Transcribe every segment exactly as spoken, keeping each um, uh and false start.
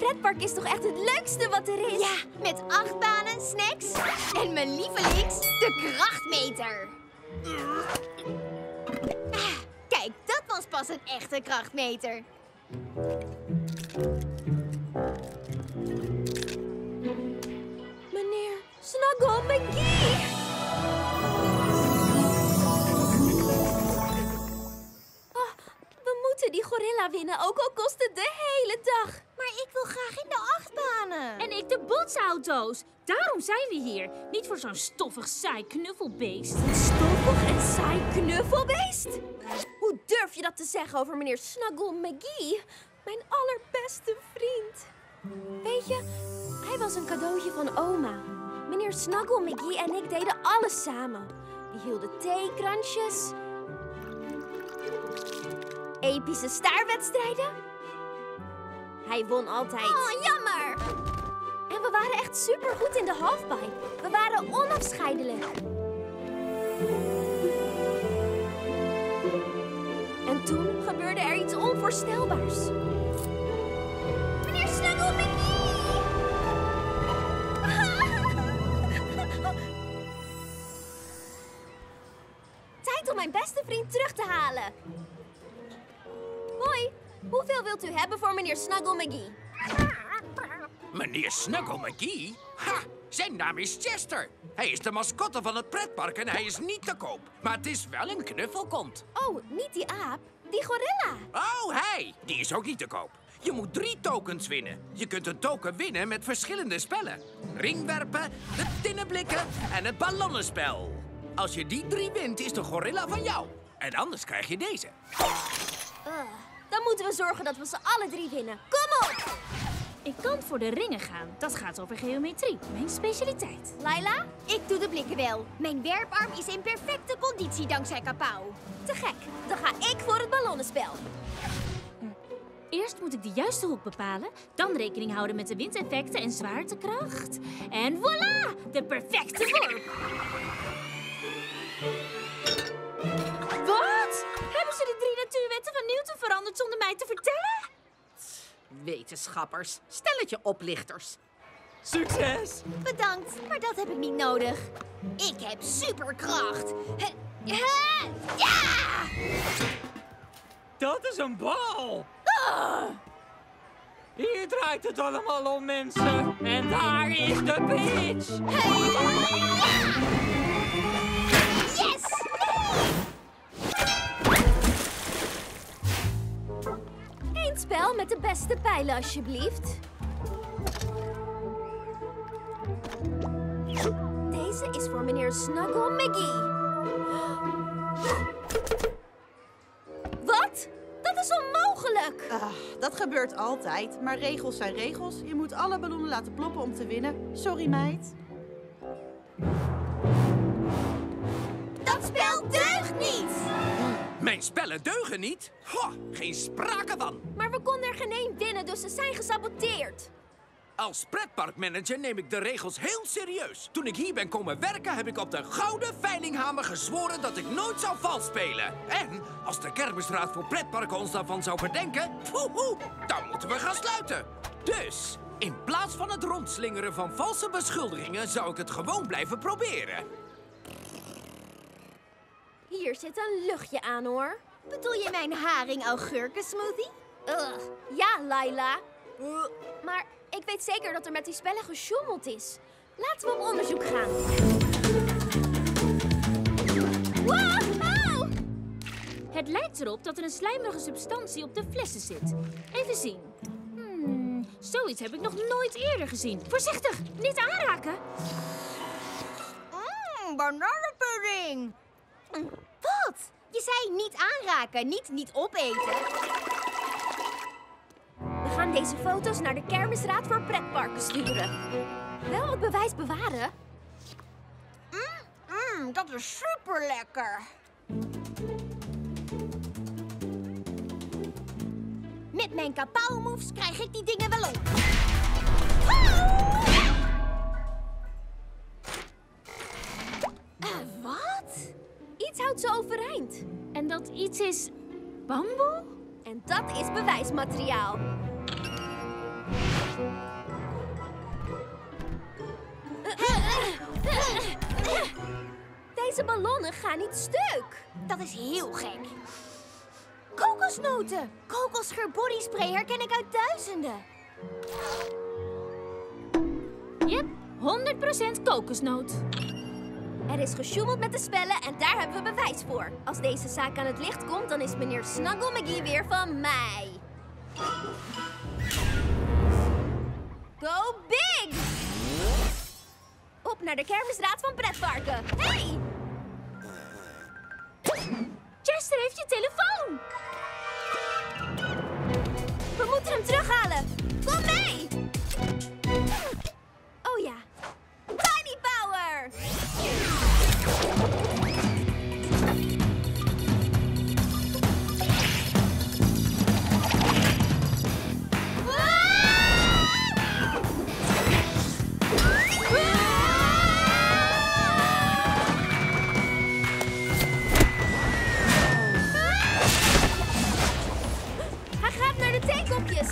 pretpark is toch echt het leukste wat er is? Ja, met achtbanen, snacks en mijn lievelings, de krachtmeter. Ah, kijk, dat was pas een echte krachtmeter. Meneer Snuggle McGee! Oh, we moeten die gorilla winnen, ook al kost het de hele dag. Maar ik wil graag in de achtbanen. En ik de botsauto's. Daarom zijn we hier. Niet voor zo'n stoffig, saai knuffelbeest. Een stoffig en saai knuffelbeest? Hoe durf je dat te zeggen over meneer Snuggle McGee? Mijn allerbeste vriend. Weet je, hij was een cadeautje van oma. Meneer Snuggle McGee en ik deden alles samen. We hielden theekransjes, epische staarwedstrijden. Hij won altijd. Oh, jammer. En we waren echt supergoed in de halfpipe. We waren onafscheidelijk. En toen gebeurde er iets onvoorstelbaars. Meneer Snuggle McGee! Tijd om mijn beste vriend terug te halen. Hoi, hoeveel wilt u hebben voor meneer Snuggle McGee? Meneer Snuggle McGee? Ha! Zijn naam is Chester. Hij is de mascotte van het pretpark en hij is niet te koop. Maar het is wel een knuffelkont. Oh, niet die aap, die gorilla. Oh, hij! Die is ook niet te koop. Je moet drie tokens winnen. Je kunt een token winnen met verschillende spellen. Ringwerpen, de tinnenblikken en het ballonnenspel. Als je die drie wint, is de gorilla van jou. En anders krijg je deze. Uh, dan moeten we zorgen dat we ze alle drie winnen. Kom op! Ik kan voor de ringen gaan. Dat gaat over geometrie. Mijn specialiteit. Laila? Ik doe de blikken wel. Mijn werparm is in perfecte conditie dankzij Kapauw. Te gek. Dan ga ik voor het ballonnenspel. Eerst moet ik de juiste hoek bepalen. Dan rekening houden met de windeffecten en zwaartekracht. En voilà! De perfecte vorm. Wat? Hebben ze de drie natuurwetten van Newton veranderd zonder mij te vertellen? Wetenschappers, stelletje oplichters. Succes! Bedankt, maar dat heb ik niet nodig. Ik heb superkracht. He- he- Ja! Dat is een bal! Hier draait het allemaal om, mensen. En daar is de pitch! Yes! Eén spel met de beste pijlen, alsjeblieft. Deze is voor meneer Snuggle McGee. Wat? Dat is onmogelijk! Ah, dat gebeurt altijd, maar regels zijn regels. Je moet alle ballonnen laten ploppen om te winnen. Sorry, meid. Dat spel deugt niet! Mijn spellen deugen niet? Ho, geen sprake van. Maar we konden er geen één winnen, dus ze zijn gesaboteerd. Als pretparkmanager neem ik de regels heel serieus. Toen ik hier ben komen werken, heb ik op de gouden veilinghamer gezworen dat ik nooit zou vals spelen. En als de kermisraad voor pretparken ons daarvan zou verdenken, poehoe, dan moeten we gaan sluiten. Dus, in plaats van het rondslingeren van valse beschuldigingen, zou ik het gewoon blijven proberen. Hier zit een luchtje aan, hoor. Bedoel je mijn haring-augurken-smoothie? Ugh. Ja, Laila. Uh, maar ik weet zeker dat er met die spellen gesjoemeld is. Laten we op onderzoek gaan. Wow! Het lijkt erop dat er een slijmerige substantie op de flessen zit. Even zien. Hmm, zoiets heb ik nog nooit eerder gezien. Voorzichtig, niet aanraken. Mmm, bananenpudding. Mm, wat? Je zei niet aanraken, niet niet opeten. We gaan deze foto's naar de kermisraad voor pretparken sturen. Wel het bewijs bewaren. Mmm, mm, dat is super lekker. Met mijn kapauw-moves krijg ik die dingen wel op. Uh, wat? Iets houdt ze overeind. En dat iets is bamboe? En dat is bewijsmateriaal. Deze ballonnen gaan niet stuk. Dat is heel gek. Kokosnoten. Kokosgeur bodyspray herken ik uit duizenden. Yep, honderd procent kokosnoot. Er is gesjoemeld met de spellen en daar hebben we bewijs voor. Als deze zaak aan het licht komt, dan is meneer Snuggle McGee weer van mij. Go big! Op naar de kermisraad van pretparken. Hey! Chester heeft je telefoon. We moeten hem terughalen. Kom mee! Oh ja. Tiny Power! Hij gaat naar de theekopjes.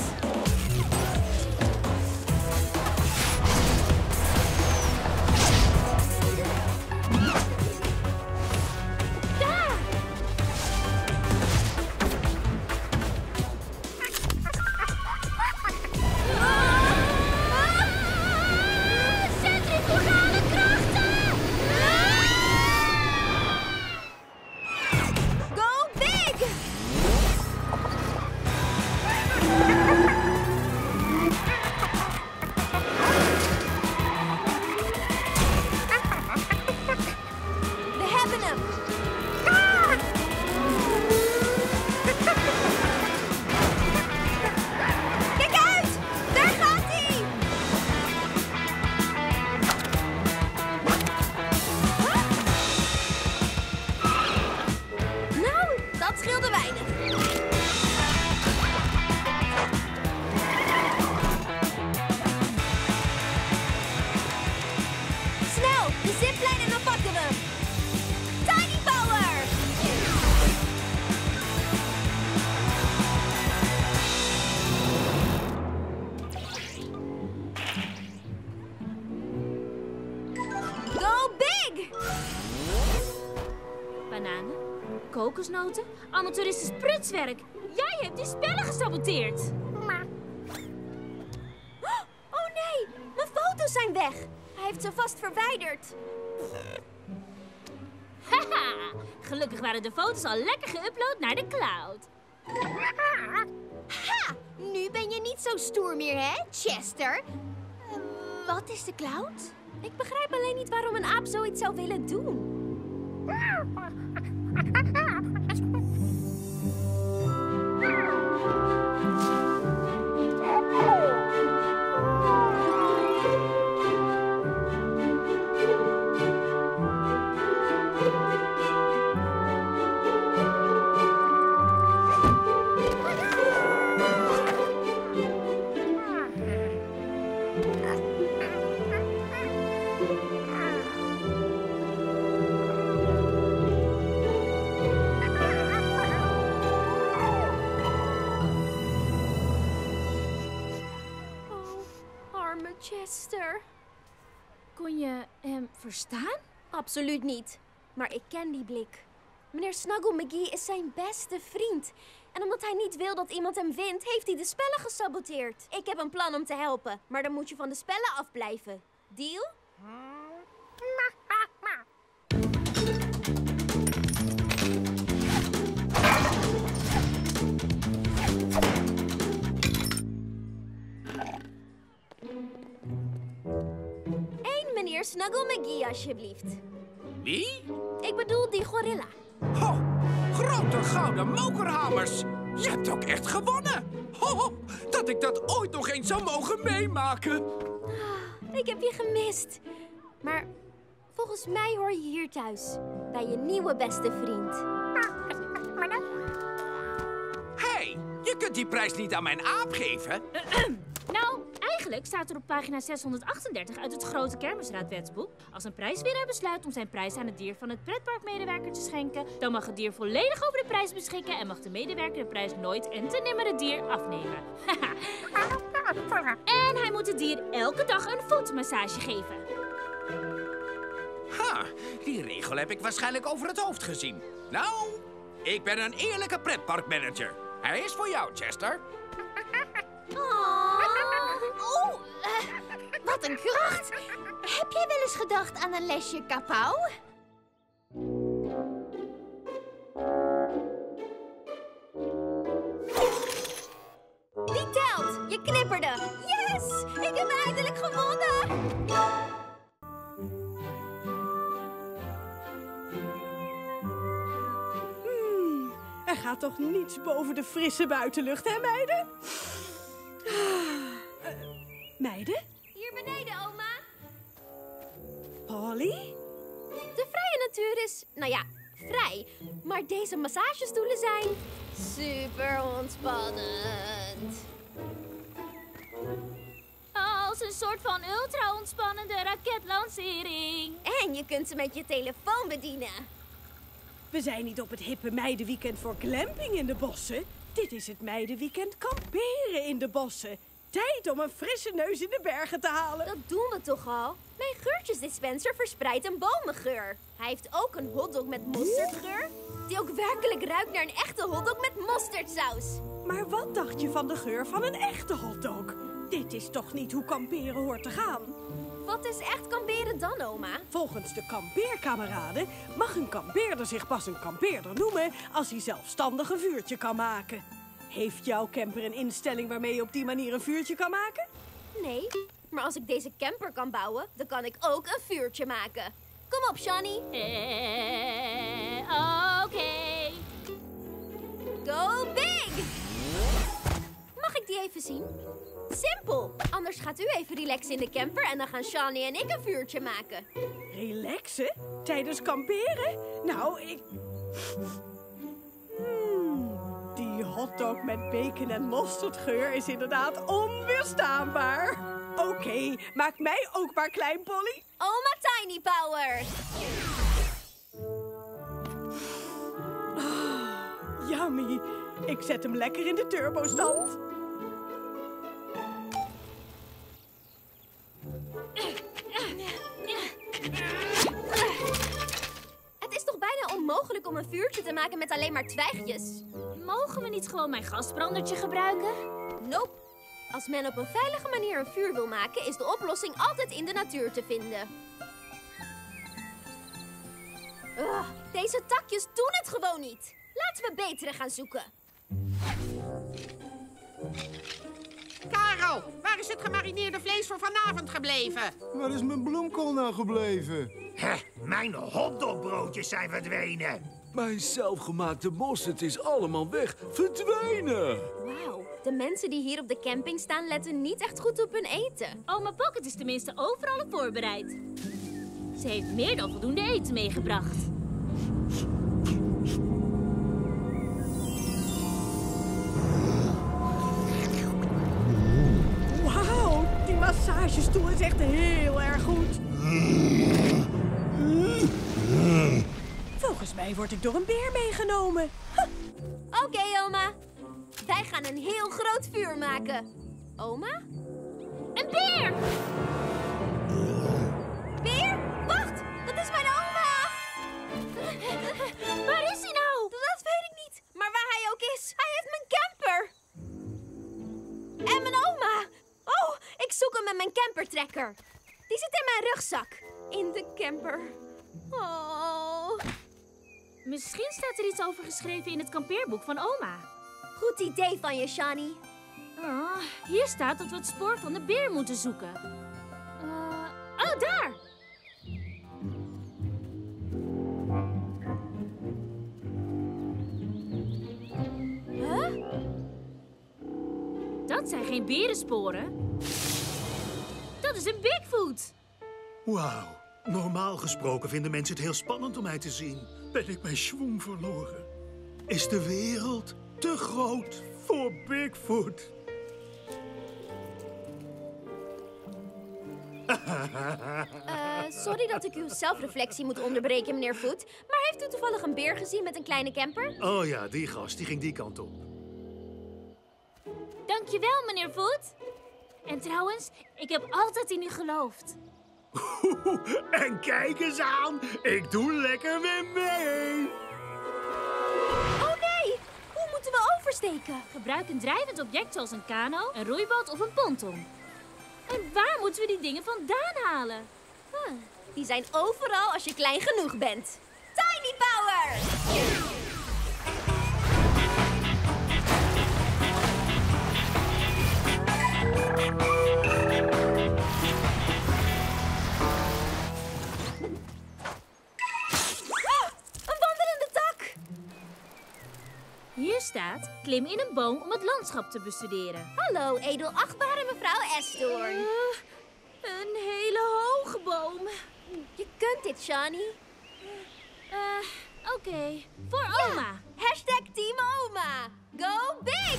Daar! Centrifugale krachten! Go big! We hebben hem! Kijk uit! Daar gaat hij! Nou, dat scheelde weinig. Snel, de ziplijn en dan pakken we hem. Tiny Power! Go big! Bananen, kokosnoten, amateuristisch prutswerk. Jij hebt die spellen gesaboteerd. Oh nee, mijn foto's zijn weg. Hij heeft ze vast verwijderd. Haha, gelukkig waren de foto's al lekker geüpload naar de cloud. Ha! Nu ben je niet zo stoer meer, hè, Chester? Uh, wat is de cloud? Ik begrijp alleen niet waarom een aap zoiets zou willen doen. Chester. Kon je hem verstaan? Absoluut niet. Maar ik ken die blik. Meneer Snuggle McGee is zijn beste vriend. En omdat hij niet wil dat iemand hem vindt, heeft hij de spellen gesaboteerd. Ik heb een plan om te helpen, maar dan moet je van de spellen afblijven. Deal? Eén meneer Snuggle McGee, alsjeblieft. Wie? Ik bedoel die gorilla. Ho, grote gouden mokerhamers. Je hebt ook echt gewonnen. Ho, dat ik dat ooit nog eens zou mogen meemaken. Ik heb je gemist. Maar volgens mij hoor je hier thuis. Bij je nieuwe beste vriend. Hé, hey, je kunt die prijs niet aan mijn aap geven. Nou, eigenlijk staat er op pagina zeshonderdachtendertig uit het grote kermisraadwetsboek: als een prijswinnaar besluit om zijn prijs aan het dier van het pretparkmedewerker te schenken, dan mag het dier volledig over de prijs beschikken en mag de medewerker de prijs nooit en ten nimmer het dier afnemen. En hij moet het dier elke dag een voetmassage geven. Ha, die regel heb ik waarschijnlijk over het hoofd gezien. Nou, ik ben een eerlijke pretparkmanager. Hij is voor jou, Chester. Oh, oh eh, wat een kracht. Heb jij wel eens gedacht aan een lesje kapauw? Die telt! Je knipperde! Yes! Ik heb eindelijk gewonnen! Er gaat toch niets boven de frisse buitenlucht, hè, meiden? Uh, meiden? Hier beneden, oma. Polly? De vrije natuur is, nou ja, vrij. Maar deze massagestoelen zijn super ontspannend. Als een soort van ultra-ontspannende raketlancering. En je kunt ze met je telefoon bedienen. We zijn niet op het hippe meidenweekend voor glamping in de bossen. Dit is het meidenweekend kamperen in de bossen. Tijd om een frisse neus in de bergen te halen. Dat doen we toch al? Mijn geurtjesdispenser verspreidt een bomengeur. Hij heeft ook een hotdog met mosterdgeur, die ook werkelijk ruikt naar een echte hotdog met mosterdsaus. Maar wat dacht je van de geur van een echte hotdog? Dit is toch niet hoe kamperen hoort te gaan? Wat is echt kamperen dan, oma? Volgens de kampeerkameraden mag een kampeerder zich pas een kampeerder noemen als hij zelfstandig een vuurtje kan maken. Heeft jouw camper een instelling waarmee je op die manier een vuurtje kan maken? Nee, maar als ik deze camper kan bouwen, dan kan ik ook een vuurtje maken. Kom op, Shani. Eh, oké. Go big! Mag ik die even zien? Simpel. Anders gaat u even relaxen in de camper en dan gaan Shani en ik een vuurtje maken. Relaxen? Tijdens kamperen? Nou, ik... Hmm, die hotdog met bacon en mosterdgeur is inderdaad onweerstaanbaar. Oké, okay, maak mij ook maar klein, Polly. Oma Tiny Power. Oh, yummy. Ik zet hem lekker in de turbostand. Het is toch bijna onmogelijk om een vuurtje te maken met alleen maar twijgjes? Mogen we niet gewoon mijn gasbrandertje gebruiken? Nope. Als men op een veilige manier een vuur wil maken, is de oplossing altijd in de natuur te vinden. Ugh, deze takjes doen het gewoon niet. Laten we betere gaan zoeken. Karel, waar is het gemarineerde vlees voor vanavond gebleven? Waar is mijn bloemkool nou gebleven? Hè, mijn hotdogbroodjes zijn verdwenen. Mijn zelfgemaakte mosterd is allemaal weg. Verdwenen. Wauw, de mensen die hier op de camping staan letten niet echt goed op hun eten. Oma Pocket is tenminste overal op voorbereid. Ze heeft meer dan voldoende eten meegebracht. Wauw, die massagestoel is echt heel erg goed. Volgens mij word ik door een beer meegenomen. Huh. Oké, okay, oma. Wij gaan een heel groot vuur maken. Oma? Een beer! Beer? Wacht, dat is mijn oma! Waar is hij nou? Dat weet ik niet. Maar waar hij ook is, hij heeft mijn camper. En mijn oma. Oh, ik zoek hem met mijn campertrekker. Die zit in mijn rugzak. In de camper. Oh. Misschien staat er iets over geschreven in het kampeerboek van oma. Goed idee van je, Shani. Oh, hier staat dat we het spoor van de beer moeten zoeken. Uh, oh, daar! Huh? Dat zijn geen berensporen. Dat is een Bigfoot. Wauw. Normaal gesproken vinden mensen het heel spannend om mij te zien. Ben ik mijn schwung verloren? Is de wereld te groot voor Bigfoot? Uh, sorry dat ik uw zelfreflectie moet onderbreken, meneer Foot. Maar heeft u toevallig een beer gezien met een kleine camper? Oh ja, die gast, die ging die kant op. Dankjewel, meneer Foot. En trouwens, ik heb altijd in u geloofd. En kijk eens aan, ik doe lekker weer mee. Oh nee, hoe moeten we oversteken? Gebruik een drijvend object zoals een kano, een roeiboot of een ponton. En waar moeten we die dingen vandaan halen? Huh, die zijn overal als je klein genoeg bent. Tiny Power! Hier staat, klim in een boom om het landschap te bestuderen. Hallo, edelachtbare mevrouw Esdoorn. Uh, een hele hoge boom. Je kunt dit, Shani. Uh, Oké, okay. Voor ja. oma. Hashtag Team Oma. Go big!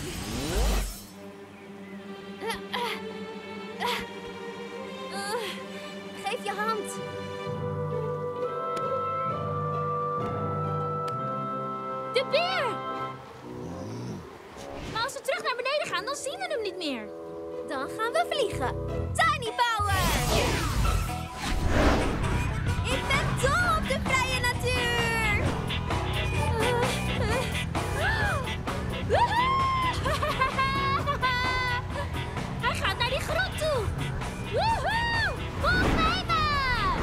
Uh, uh, uh, uh, geef je hand. De beer! Maar als we terug naar beneden gaan, dan zien we hem niet meer. Dan gaan we vliegen. Tiny Power! Ik ben dol op de vrije natuur! Hij gaat naar die grot toe! Woehoe! Volg mij maar!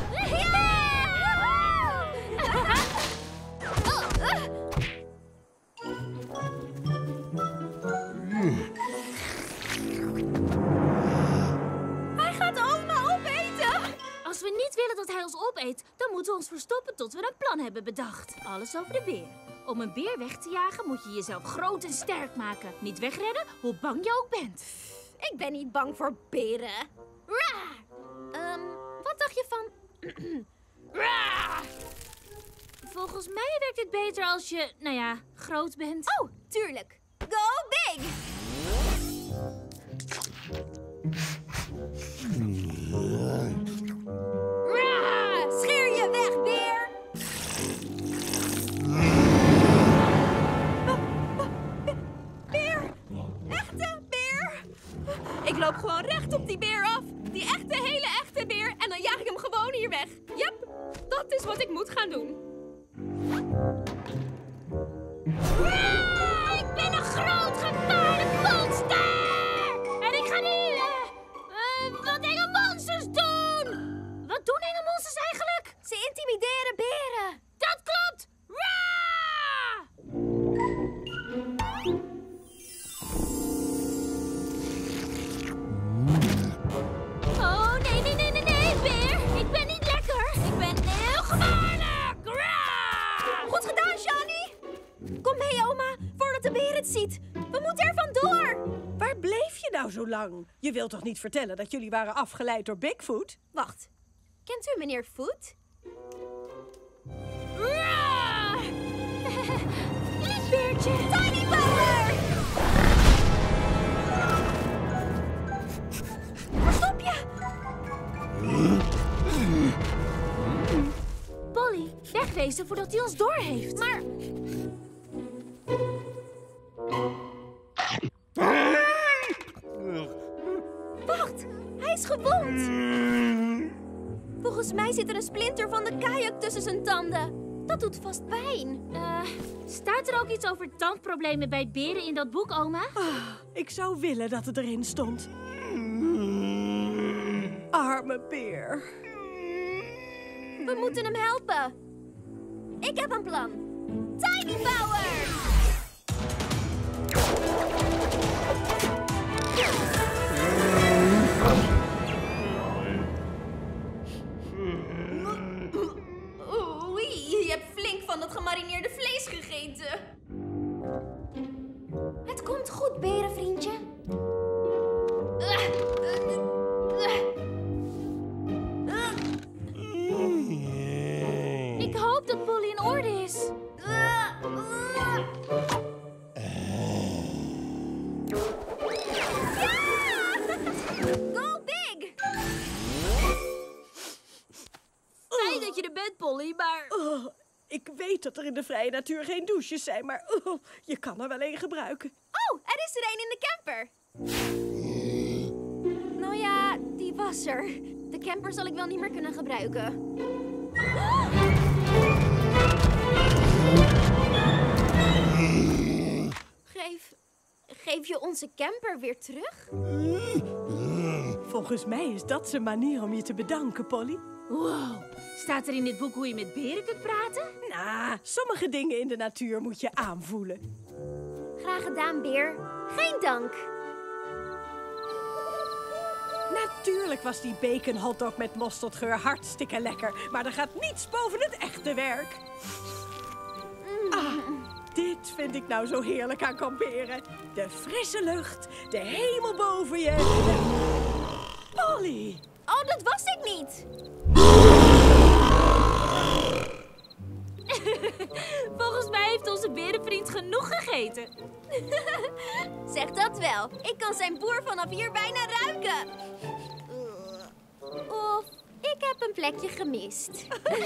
Hij gaat oma opeten! Als we niet willen dat hij ons opeet, dan moeten we ons verstoppen tot we een plan hebben bedacht. Alles over de beer. Om een beer weg te jagen moet je jezelf groot en sterk maken. Niet wegrennen, hoe bang je ook bent. Ik ben niet bang voor beren. Um, wat dacht je van... Volgens mij werkt het beter als je, nou ja, groot bent. Oh, tuurlijk. Go big! Scheer je weg, beer! Beer! Echte beer! Ik loop gewoon recht op die beer af. Die echte, hele echte beer. En dan jaag ik hem gewoon hier weg. Yep, dat is wat ik moet gaan doen. Ah, ik ben een groot gevaarlijk monster! En ik ga nu uh, uh, wat enge monsters doen! Wat doen enge monsters eigenlijk? Ze intimideren beren. Dat klopt! Rah! Oh, nee, nee, nee, nee, nee, beer! Ik ben niet lekker! Ik ben heel gevaarlijk! Rah! Goed gedaan, Shani! Kom mee, oma, voordat de beer het ziet. We moeten er vandoor. Waar bleef je nou zo lang? Je wilt toch niet vertellen dat jullie waren afgeleid door Bigfoot? Wacht, kent u meneer Foot? Liefbeertje! Tiny Power! Verstop je! Polly, wegwezen voordat hij ons doorheeft. Maar... Wacht, hij is gewond. Volgens mij zit er een splinter van de kajak tussen zijn tanden. Dat doet vast pijn. Uh, staat er ook iets over tandproblemen bij beren in dat boek, oma? Ah, ik zou willen dat het erin stond. Arme beer. We moeten hem helpen. Ik heb een plan. Tiny Power! Oei, je hebt flink van dat gemarineerde vlees gegeten. Het komt goed, berenvriendje. Ik hoop dat Polly in orde is. Go big! Fijn dat je er bent, Polly, maar... Oh, ik weet dat er in de vrije natuur geen douches zijn, maar oh, je kan er wel een gebruiken. Oh, er is er een in de camper. oppasser. De camper zal ik wel niet meer kunnen gebruiken. Geef... Geef je onze camper weer terug? Volgens mij is dat zijn manier om je te bedanken, Polly. Wow, staat er in dit boek hoe je met beren kunt praten? Nou, sommige dingen in de natuur moet je aanvoelen. Graag gedaan, beer. Geen dank. Natuurlijk was die bacon hotdog met mosterdgeur hartstikke lekker. Maar er gaat niets boven het echte werk. Ah, dit vind ik nou zo heerlijk aan kamperen. De frisse lucht, de hemel boven je. Polly! Oh, dat was ik niet. Volgens mij heeft onze berenvriend genoeg gegeten. Zeg dat wel. Ik kan zijn boer vanaf hier bijna ruiken. Of ik heb een plekje gemist.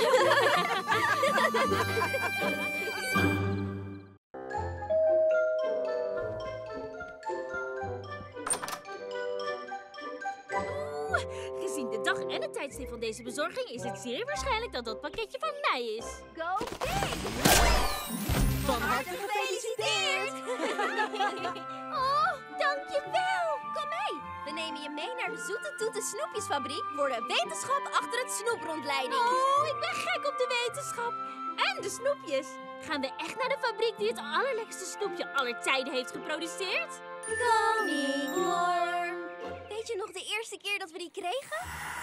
Gezien de dag en het tijdstip van deze bezorging is het zeer waarschijnlijk dat dat pakketje van mij is. Go big! Van harte gefeliciteerd! Oh, dankjewel! Kom mee! We nemen je mee naar de Zoete Toete Snoepjesfabriek voor de wetenschap achter het snoeprondleiding. Oh, ik ben gek op de wetenschap. En de snoepjes. Gaan we echt naar de fabriek die het allerlekkerste snoepje aller tijden heeft geproduceerd? Koningworm! Weet je nog de eerste keer dat we die kregen?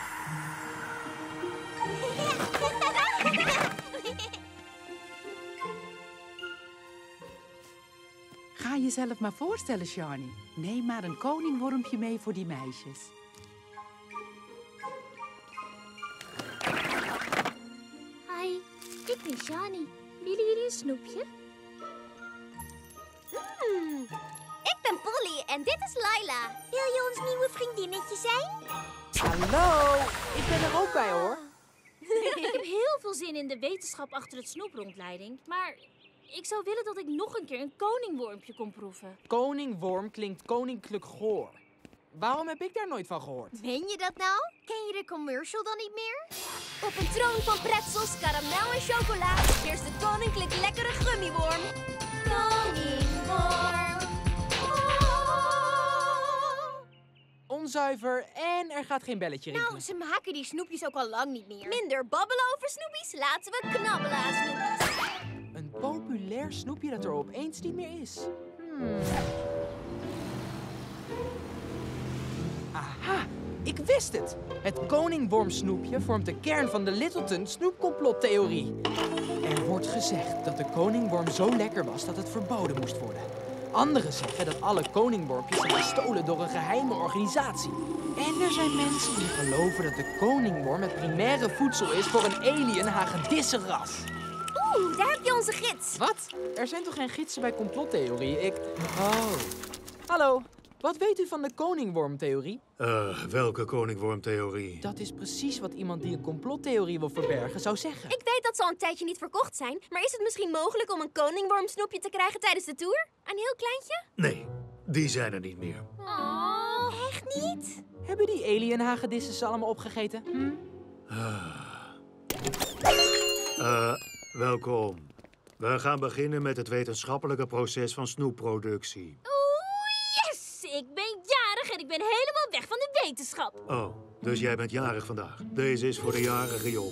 Ga jezelf maar voorstellen, Shani. Neem maar een koningwormpje mee voor die meisjes. Hi, ik ben Shani. Willen jullie een snoepje? Hmm, ik ben Polly en dit is Laila. Wil je ons nieuwe vriendinnetje zijn? Hallo, ik ben er ook bij, hoor. Ik heb heel veel zin in de wetenschap achter het snoeprondleiding. Maar ik zou willen dat ik nog een keer een koningwormpje kon proeven. Koningworm klinkt koninklijk goor. Waarom heb ik daar nooit van gehoord? Meen je dat nou? Ken je de commercial dan niet meer? Op een troon van pretzels, karamel en chocola heerst de koninklijk lekkere gummiworm. Koningworm. Onzuiver en er gaat geen belletje rinkelen. Nou, ze maken die snoepjes ook al lang niet meer. Minder babbelen over snoepjes, laten we knabbelen aan snoepjes. Een populair snoepje dat er opeens niet meer is. Hmm. Aha, ik wist het! Het koningwormsnoepje vormt de kern van de Littleton snoepcomplottheorie. Er wordt gezegd dat de koningworm zo lekker was dat het verboden moest worden. Anderen zeggen dat alle koningwormpjes zijn gestolen door een geheime organisatie. En er zijn mensen die geloven dat de koningworm het primaire voedsel is voor een alien hagedissenras. Oeh, daar heb je onze gids. Wat? Er zijn toch geen gidsen bij complottheorie? Ik... Oh. Hallo, wat weet u van de koningwormtheorie? Uh, welke koningwormtheorie? Dat is precies wat iemand die een complottheorie wil verbergen zou zeggen. Ik weet dat ze al een tijdje niet verkocht zijn, maar is het misschien mogelijk om een koningwormsnoepje te krijgen tijdens de tour? Een heel kleintje? Nee, die zijn er niet meer. Oh, echt niet? Hebben die alien hagedissen ze allemaal opgegeten? Hm? Uh, welkom. We gaan beginnen met het wetenschappelijke proces van snoepproductie. Oeh, yes! Ik ben jarig en ik ben helemaal weg van de wetenschap. Oh, dus jij bent jarig vandaag. Deze is voor de jarige Job.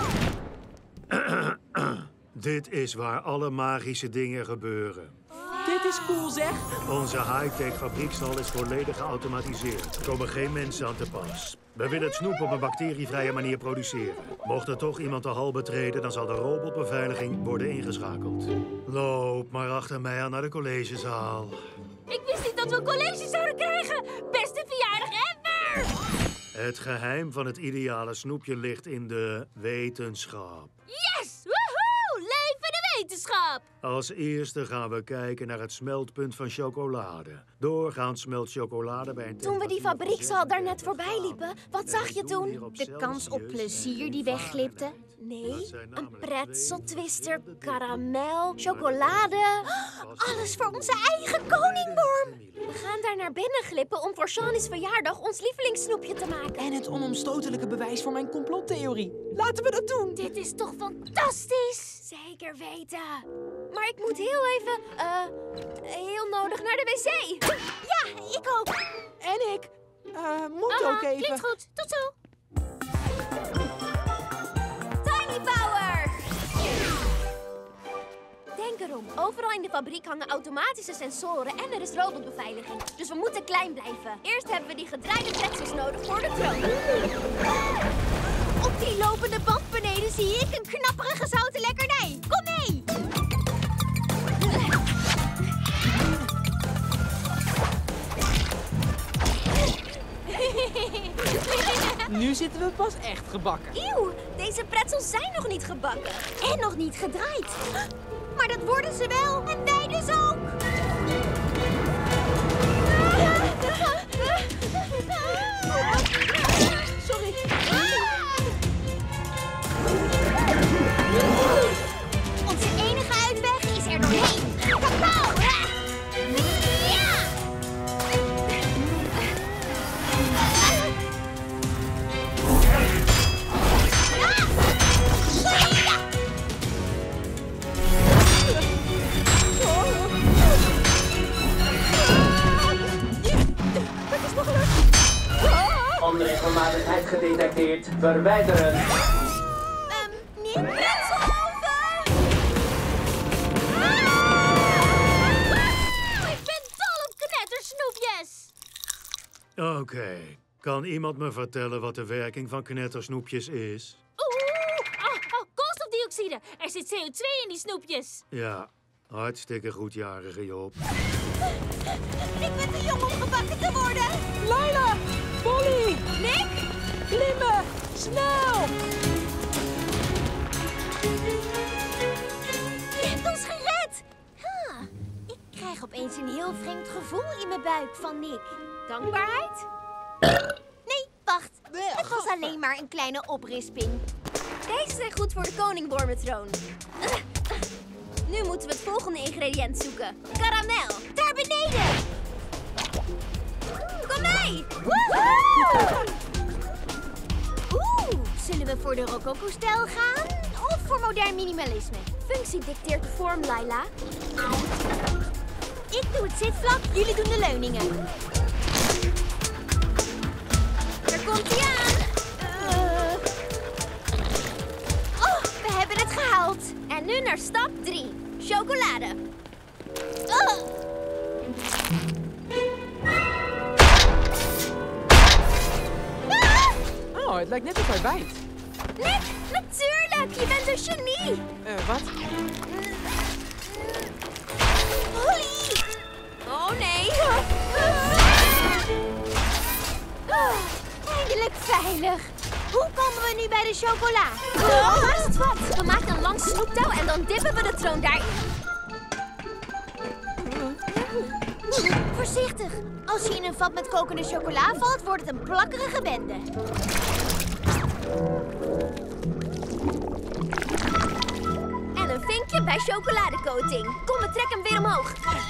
Dit is waar alle magische dingen gebeuren. Dit is cool, zeg. Onze high-tech fabriekshal is volledig geautomatiseerd. Er komen geen mensen aan te pas. We willen het snoep op een bacterievrije manier produceren. Mocht er toch iemand de hal betreden, dan zal de robotbeveiliging worden ingeschakeld. Loop maar achter mij aan naar de collegezaal. Ik wist niet dat we een college zouden krijgen. Beste verjaardag ever! Het geheim van het ideale snoepje ligt in de wetenschap. Yes! Woehoe! Leven de wetenschap! Als eerste gaan we kijken naar het smeltpunt van chocolade. Doorgaans smelt chocolade bij een Toen we die fabriekshal daarnet voorbij liepen, wat zag je toen? De kans op plezier die wegglipte. Nee, een pretzel twister, karamel, chocolade. Alles voor onze eigen koningworm. We gaan daar naar binnen glippen om voor Shawnee's verjaardag ons lievelingssnoepje te maken. En het onomstotelijke bewijs voor mijn complottheorie. Laten we dat doen. Dit is toch fantastisch? Zeker weten. Maar ik moet heel even, eh, heel nodig naar de wc. Ja, ik ook. En ik. Uh, moet Aha, ook even. Klinkt goed. Tot zo. Tiny Power! Denk erom, overal in de fabriek hangen automatische sensoren en er is robotbeveiliging. Dus we moeten klein blijven. Eerst hebben we die gedraaide pretzels nodig voor de troon. Op die lopende band beneden zie ik een knapperige zoute lekkernij. Kom mee! Nu zitten we pas echt gebakken. Eeuw, deze pretzels zijn nog niet gebakken. En nog niet gedraaid. Maar dat worden ze wel. En wij dus ook. Sorry. Onze enige uitweg is er doorheen. Cacao! Ja! Onregelmatigheid gedetecteerd. Verwijderen. Um, niet pretzelhoven! Ik ben dol op knettersnoepjes! Oké. Kan iemand me vertellen wat de werking van knettersnoepjes is? Oeh, oh, oh, koolstofdioxide. Er zit C O twee in die snoepjes. Ja, hartstikke goed, jarige Job. Ik ben te jong om gebakken te worden. Laila! Polly! Nick! Klimmen! Snel! Je hebt ons gered! Huh. Ik krijg opeens een heel vreemd gevoel in mijn buik van Nick. Dankbaarheid? Nee, wacht. Het was alleen maar een kleine oprisping. Deze zijn goed voor de koningwormentroon. Nu moeten we het volgende ingrediënt zoeken. Karamel. Daar beneden! Kom mee! Oeh, zullen we voor de rococo-stijl gaan? Of voor modern minimalisme? Functie dicteert de vorm, Laila. Ik doe het zitvlak, jullie doen de leuningen. Daar komt hij aan. Uh... Oh, we hebben het gehaald. En nu naar stap drie. Chocolade. Uh... Oh, het lijkt net of hij bijt. Nick, natuurlijk. Je bent een genie. Uh, wat? Polly! Oh, nee. Oh, eindelijk veilig. Hoe komen we nu bij de chocola? Oh, waar is het vat? We maken een lang snoeptouw en dan dippen we de troon daarin. Voorzichtig. Als je in een vat met kokende chocola valt, wordt het een plakkerige bende. En een vinkje bij chocoladecoating. Kom, we trekken hem weer omhoog.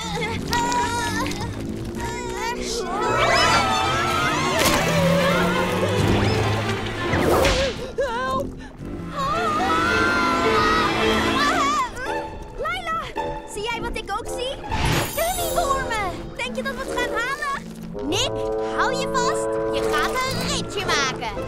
Help! Laila, zie jij wat ik ook zie? Gummiwormen! Denk je dat we het gaan halen? Nick, hou je vast. Je gaat een ritje maken.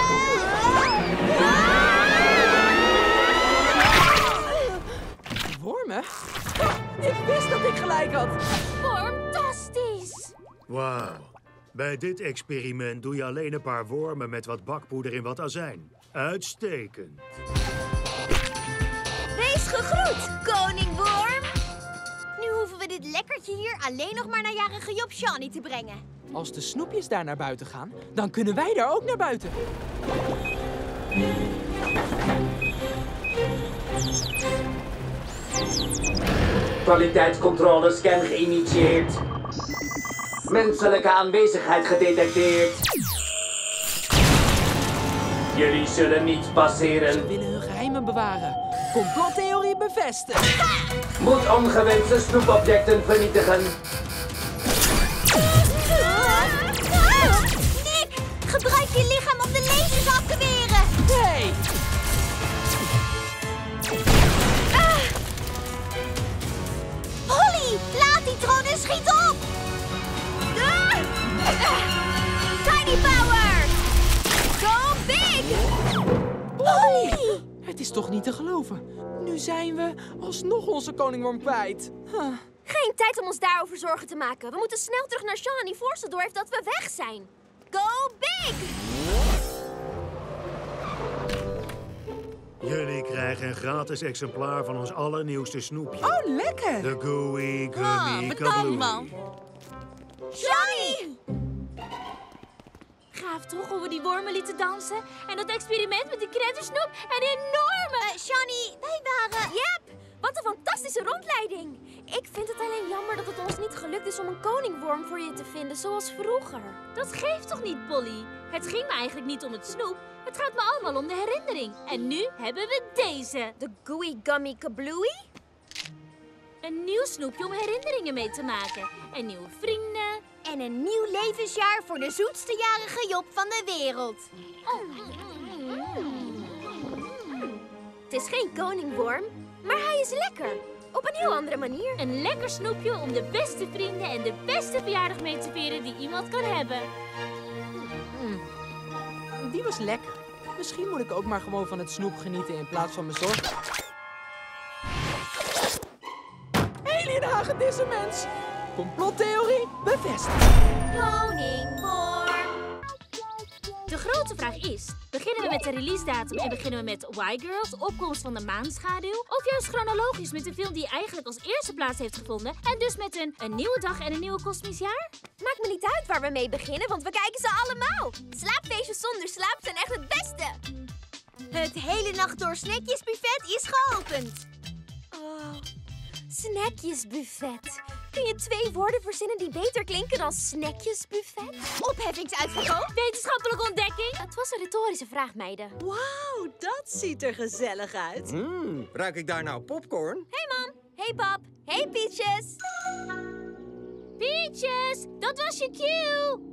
Wormen? Ik wist dat ik gelijk had. Fantastisch! Wauw. Bij dit experiment doe je alleen een paar wormen met wat bakpoeder in wat azijn. Uitstekend. Wees gegroet, koningworm. Nu hoeven we dit lekkertje hier alleen nog maar naar jarige Job Shawnee te brengen. Als de snoepjes daar naar buiten gaan, dan kunnen wij daar ook naar buiten. Kwaliteitscontrole scan geïnitieerd. Menselijke aanwezigheid gedetecteerd. Jullie zullen niet passeren. Ze willen hun geheim geheimen bewaren. Complottheorie bevestigd. Moet ongewenste snoepobjecten vernietigen. Nick, gebruik je lichaam om de lasers af te weren. Nee! Ah. Holly, laat die troon en schiet op. Ah. Ah. Tiny power! Go big! Holly! Het is toch niet te geloven. Nu zijn we alsnog onze koningworm kwijt. Huh. Geen tijd om ons daarover zorgen te maken. We moeten snel terug naar Shawnee voor ze doorheeft dat we weg zijn. Go big! Jullie krijgen een gratis exemplaar van ons allernieuwste snoepje. Oh, lekker! De Gooey Ah, Gummy bedankt, Kablooey. man. Shawnee! Gaaf toch hoe we die wormen lieten dansen? En dat experiment met die krentersnoep en die enorme... Uh, Shawnee, wij waren... Yep! Wat een fantastische rondleiding! Ik vind het alleen jammer dat het ons niet gelukt is om een koningworm voor je te vinden, zoals vroeger. Dat geeft toch niet, Polly? Het ging me eigenlijk niet om het snoep. Het gaat me allemaal om de herinnering. En nu hebben we deze. De Gooey Gummy Kablooey? Een nieuw snoepje om herinneringen mee te maken. En nieuwe vrienden. En een nieuw levensjaar voor de zoetste jarige Job van de wereld. Het is geen koningworm, maar hij is lekker. Op een heel andere manier. Een lekker snoepje om de beste vrienden en de beste verjaardag mee te vieren die iemand kan hebben. Mm. Die was lekker. Misschien moet ik ook maar gewoon van het snoep genieten in plaats van me zorgen. Alien hagedissenmens! Complottheorie bevestigd. Koningworm. De grote vraag is, beginnen we met de release datum en beginnen we met Y-Girls, opkomst van de maanschaduw? Of juist chronologisch met een film die eigenlijk als eerste plaats heeft gevonden en dus met een, een nieuwe dag en een nieuw kosmisch jaar? Maakt me niet uit waar we mee beginnen, want we kijken ze allemaal. Slaapfeestjes zonder slaap zijn echt het beste. Het hele nacht door snackjesbuffet is geopend. Oh, snackjesbuffet. Kun je twee woorden verzinnen die beter klinken dan snackjesbuffet? Opheffingsuitverkoop? Wetenschappelijke ontdekking? Het was een retorische vraag, meiden. Wauw, dat ziet er gezellig uit. Mmm, ruik ik daar nou popcorn? Hey, mam. Hey, pap. Hey, Peaches. Peaches, dat was je cue.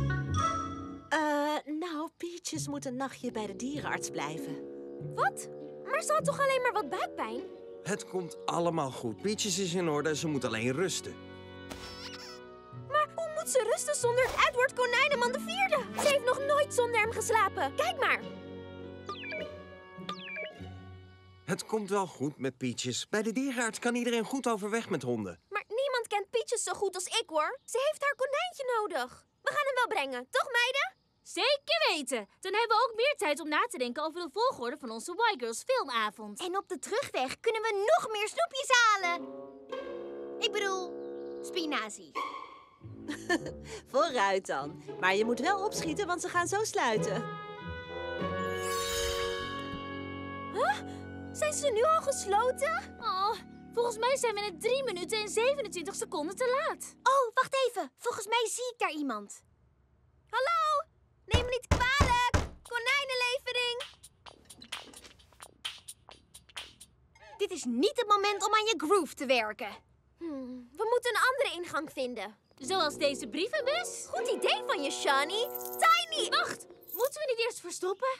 Uh, nou, Peaches moet een nachtje bij de dierenarts blijven. Wat? Maar ze had toch alleen maar wat buikpijn? Het komt allemaal goed. Peaches is in orde, ze moet alleen rusten. Maar hoe moet ze rusten zonder Edward Konijneman de vierde? Ze heeft nog nooit zonder hem geslapen. Kijk maar. Het komt wel goed met Peaches. Bij de dierenarts kan iedereen goed overweg met honden. Maar niemand kent Peaches zo goed als ik, hoor. Ze heeft haar konijntje nodig. We gaan hem wel brengen, toch, meiden? Zeker weten. Dan hebben we ook meer tijd om na te denken over de volgorde van onze Y-Girls filmavond. En op de terugweg kunnen we nog meer snoepjes halen. Ik bedoel, spinazie. Vooruit dan. Maar je moet wel opschieten, want ze gaan zo sluiten. Huh? Zijn ze nu al gesloten? Oh, volgens mij zijn we net drie minuten en zevenentwintig seconden te laat. Oh, wacht even. Volgens mij zie ik daar iemand. Hallo? Neem me niet kwalijk. Konijnenlevering. Dit is niet het moment om aan je groove te werken. Hmm, we moeten een andere ingang vinden. Zoals deze brievenbus? Goed idee van je, Shawnee. Tiny! Wacht, moeten we niet eerst verstoppen?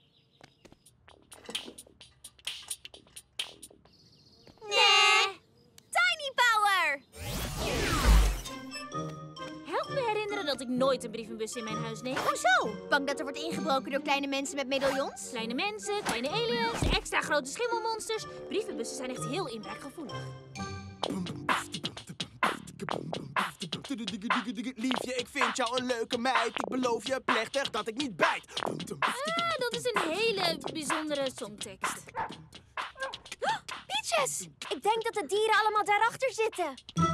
Nee. Tiny power! Help me herinneren dat ik nooit een brievenbus in mijn huis neem. Hoezo? Bang dat er wordt ingebroken door kleine mensen met medaillons? Kleine mensen, kleine aliens, extra grote schimmelmonsters. Brievenbussen zijn echt heel inbraakgevoelig. Liefje, ik vind jou een leuke meid. Ik beloof je plechtig dat ik niet bijt. Ah, dat is een hele bijzondere songtekst. Peaches! Ik denk dat de dieren allemaal daarachter zitten.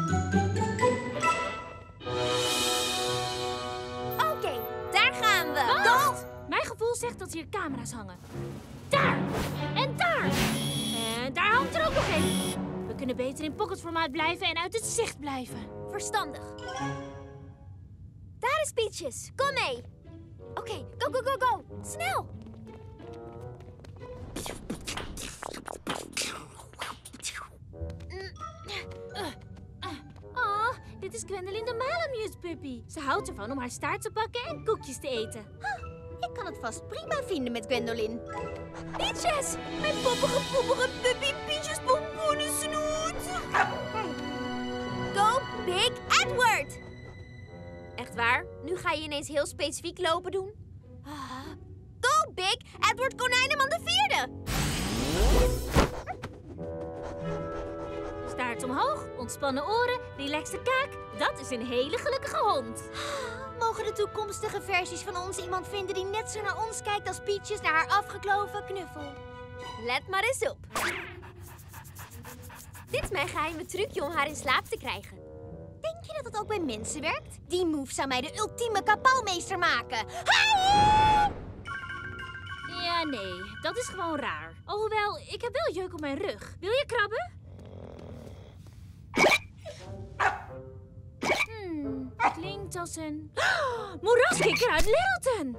Oké, okay, daar gaan we. Wacht! Mijn gevoel zegt dat hier camera's hangen. Daar! En daar! En daar hangt er ook nog één. We kunnen beter in pocketformaat blijven en uit het zicht blijven. Verstandig. Daar is Peaches. Kom mee. Oké, okay, go, go, go, go. Snel. is Gwendolyn de Malamute puppy. Ze houdt ervan om haar staart te pakken en koekjes te eten. Ik kan het vast prima vinden met Gwendolyn. Peaches! Mijn poppige, poppige puppy Peaches pompoenensnoet! Go Big Edward! Echt waar? Nu ga je ineens heel specifiek lopen doen? Go Big Edward Konijnenman de Vierde! Staart omhoog, ontspannen oren, relaxte kaak. Dat is een hele gelukkige hond. Mogen de toekomstige versies van ons iemand vinden die net zo naar ons kijkt als Peaches naar haar afgekloven knuffel? Let maar eens op. Dit is mijn geheime trucje om haar in slaap te krijgen. Denk je dat het ook bij mensen werkt? Die move zou mij de ultieme kapelmeester maken. Ja, nee, dat is gewoon raar. Alhoewel, ik heb wel jeuk op mijn rug. Wil je krabben? Hmm, klinkt als een... Oh, moeraskikker uit Littleton!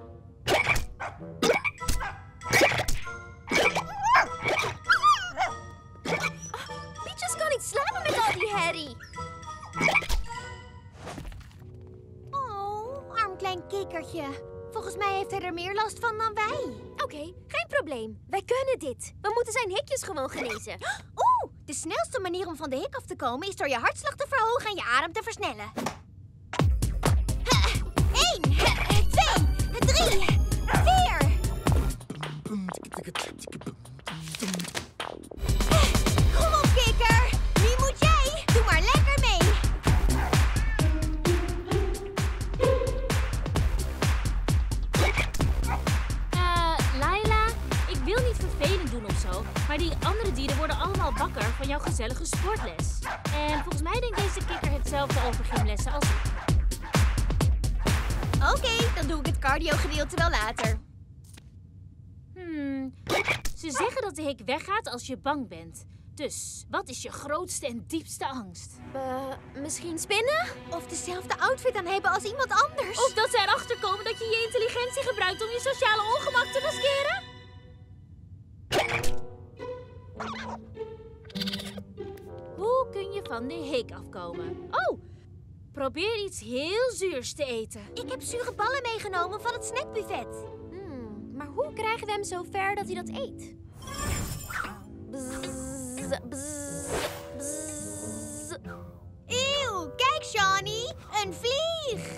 Peaches kan niet slapen met al die herrie. Oh, arm klein kikkertje. Volgens mij heeft hij er meer last van dan wij. Oké, okay, geen probleem. Wij kunnen dit. We moeten zijn hikjes gewoon genezen. Oeh, de snelste manier om van de hik af te komen is door je hartslag te verhogen en je adem te versnellen. Eén, twee, drie, vier. Kom op, kikker. Wie moet jij? Doe maar lekker mee. Uh, Laila, ik wil niet vervelend doen of zo, maar die andere dieren worden allemaal wakker van jouw gezellige sportles. En volgens mij denkt deze kikker hetzelfde over gymlessen als ik. Oké, okay, dan doe ik het cardio-gedeelte wel later. Hmm, ze zeggen dat de hik weggaat als je bang bent. Dus, wat is je grootste en diepste angst? Uh, misschien spinnen? Of dezelfde outfit aan hebben als iemand anders. Of dat ze erachter komen dat je je intelligentie gebruikt om je sociale ongemak te maskeren? Hoe kun je van de hik afkomen? Oh, probeer iets heel zuurs te eten. Ik heb zure ballen meegenomen van het snackbuffet. Hmm, maar hoe krijgen we hem zo ver dat hij dat eet? Bzz, bzz, bzz. Eeuw, kijk Shawnee, een vlieg!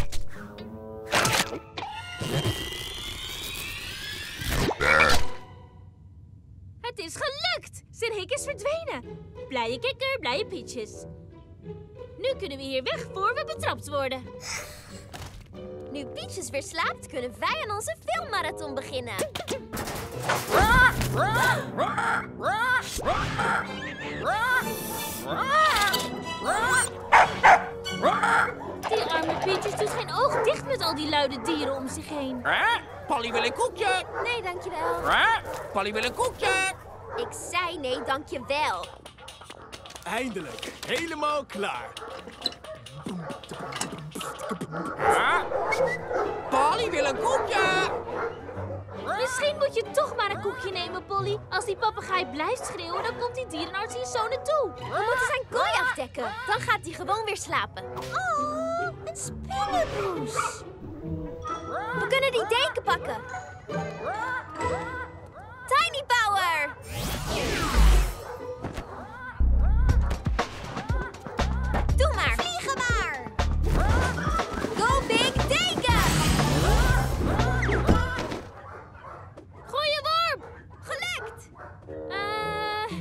Het is gelukt! Zijn hik is verdwenen. Blije kikker, blije Peaches. Nu kunnen we hier weg voor we betrapt worden. Nu Peaches weer slaapt, kunnen wij aan onze filmmarathon beginnen. Die arme Peaches doet geen oog dicht met al die luide dieren om zich heen. Polly wil een koekje. Nee, dankjewel. Polly wil een koekje. Ik zei nee, dankjewel. Eindelijk, helemaal klaar. Polly wil een koekje. Misschien moet je toch maar een koekje nemen, Polly. Als die papegaai blijft schreeuwen, dan komt die dierenarts hier zo naartoe. We moeten zijn kooi afdekken. Dan gaat hij gewoon weer slapen. Oh, een spinnenpoes. We kunnen die deken pakken. Tiny Power! Doe maar! Vliegen maar! Go Big Deken! Gooi je worp! Gelukt! Uh...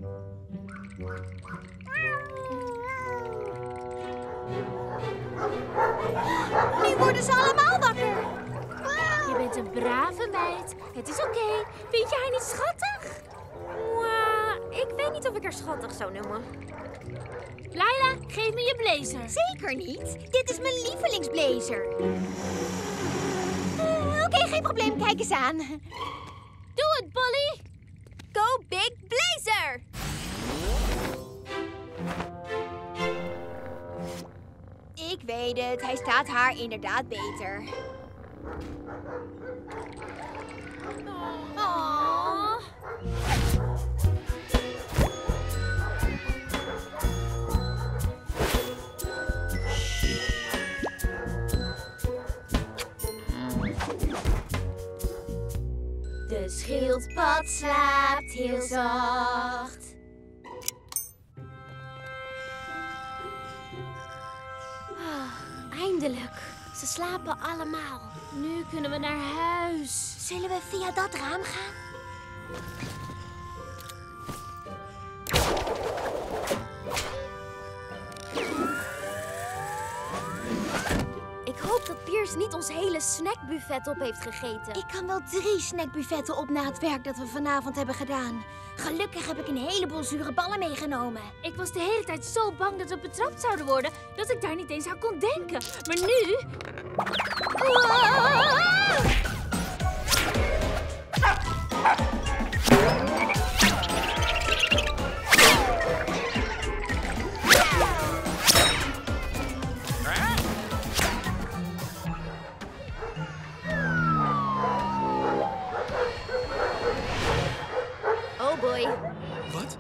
Nu worden ze allemaal wakker. Je bent een brave meid. Het is oké. Okay. Vind je haar niet schattig? Mwah, ik weet niet of ik haar schattig zou noemen. Laila, geef me je blazer. Zeker niet. Dit is mijn lievelingsblazer. Uh, Oké, okay, geen probleem. Kijk eens aan. Doe het, Polly. Go Big Blazer! Ik weet het. Hij staat haar inderdaad beter. Oh. De schildpad slaapt heel zacht. Oh, eindelijk. Ze slapen allemaal. Nu kunnen we naar huis. Zullen we via dat raam gaan? Ik hoop dat Piers niet ons hele snackbuffet op heeft gegeten. Ik kan wel drie snackbuffetten op na het werk dat we vanavond hebben gedaan. Gelukkig heb ik een heleboel zure ballen meegenomen. Ik was de hele tijd zo bang dat we betrapt zouden worden, dat ik daar niet eens aan kon denken. Maar nu... Oh boy. Wat?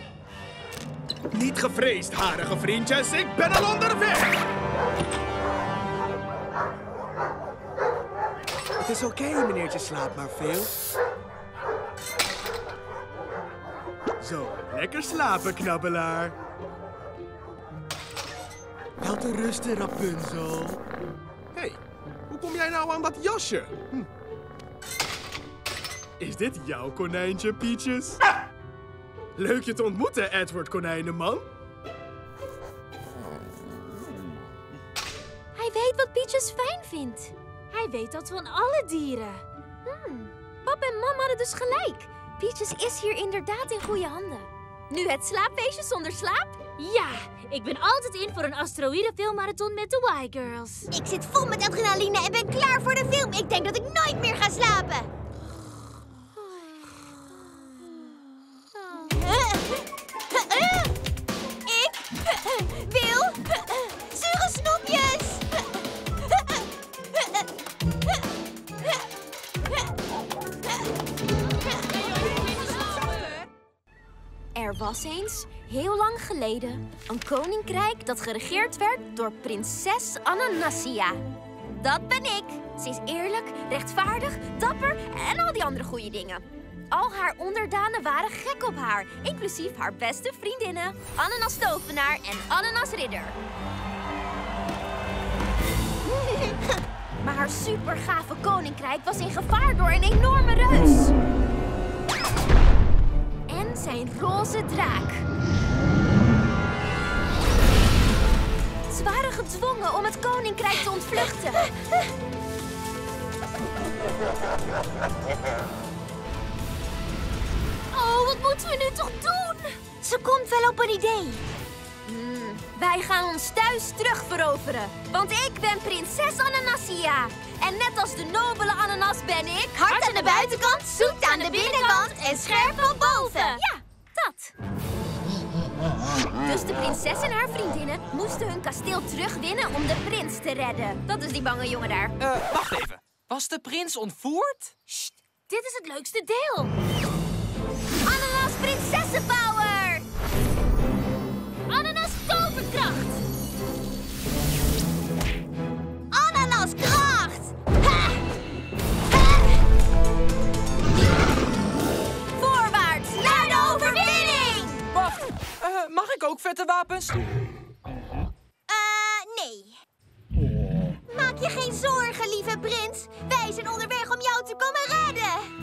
Niet gevreesd, harige vriendjes. Ik ben al onderweg. Het is oké, okay, meneertje slaapt maar veel. Zo, lekker slapen, knabbelaar. Wel te rusten, Rapunzel. Hé, hey, hoe kom jij nou aan dat jasje? Hm. Is dit jouw konijntje, Peaches? Leuk je te ontmoeten, Edward Konijnenman. Hij weet wat Peaches fijn vindt. Hij weet dat van alle dieren. Hmm. Pap en mam hadden dus gelijk. Peaches is hier inderdaad in goede handen. Nu het slaapfeestje zonder slaap? Ja, ik ben altijd in voor een asteroïdenfilmmarathon met de Y-Girls. Ik zit vol met adrenaline en ben klaar voor de film. Ik denk dat ik nooit meer ga slapen. Ik wil zure snoepjes. Er was eens, heel lang geleden, een koninkrijk dat geregeerd werd door prinses Ananassia. Dat ben ik. Ze is eerlijk, rechtvaardig, dapper en al die andere goede dingen. Al haar onderdanen waren gek op haar, inclusief haar beste vriendinnen, Ananas Tovenaar en Ananas Ridder. Maar haar supergave koninkrijk was in gevaar door een enorme reus. En zijn roze draak. Ze waren gedwongen om het koninkrijk te ontvluchten. Oh, wat moeten we nu toch doen? Ze komt wel op een idee. Hmm, wij gaan ons thuis terug veroveren. Want ik ben prinses Ananassia. En net als de nobele ananas ben ik... Hard aan de buitenkant, zoet aan de binnenkant en scherp van boven. Ja, dat. Dus de prinses en haar vriendinnen moesten hun kasteel terugwinnen om de prins te redden. Dat is die bange jongen daar. Uh, wacht even. Was de prins ontvoerd? Sst, dit is het leukste deel. Ananas prinsessenpower! Ananas toverkracht! Ananas kracht! Ha! Ha! Voorwaarts naar de overwinning! Wacht, uh, mag ik ook vette wapens? Eh, uh, nee. Maak je geen zorgen, lieve prins. Wij zijn onderweg om jou te komen redden.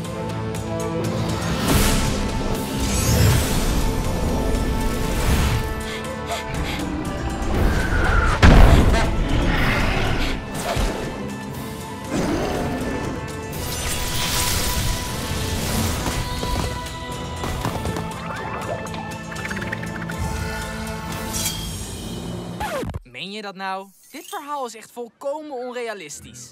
Meen je dat nou? Dit verhaal is echt volkomen onrealistisch.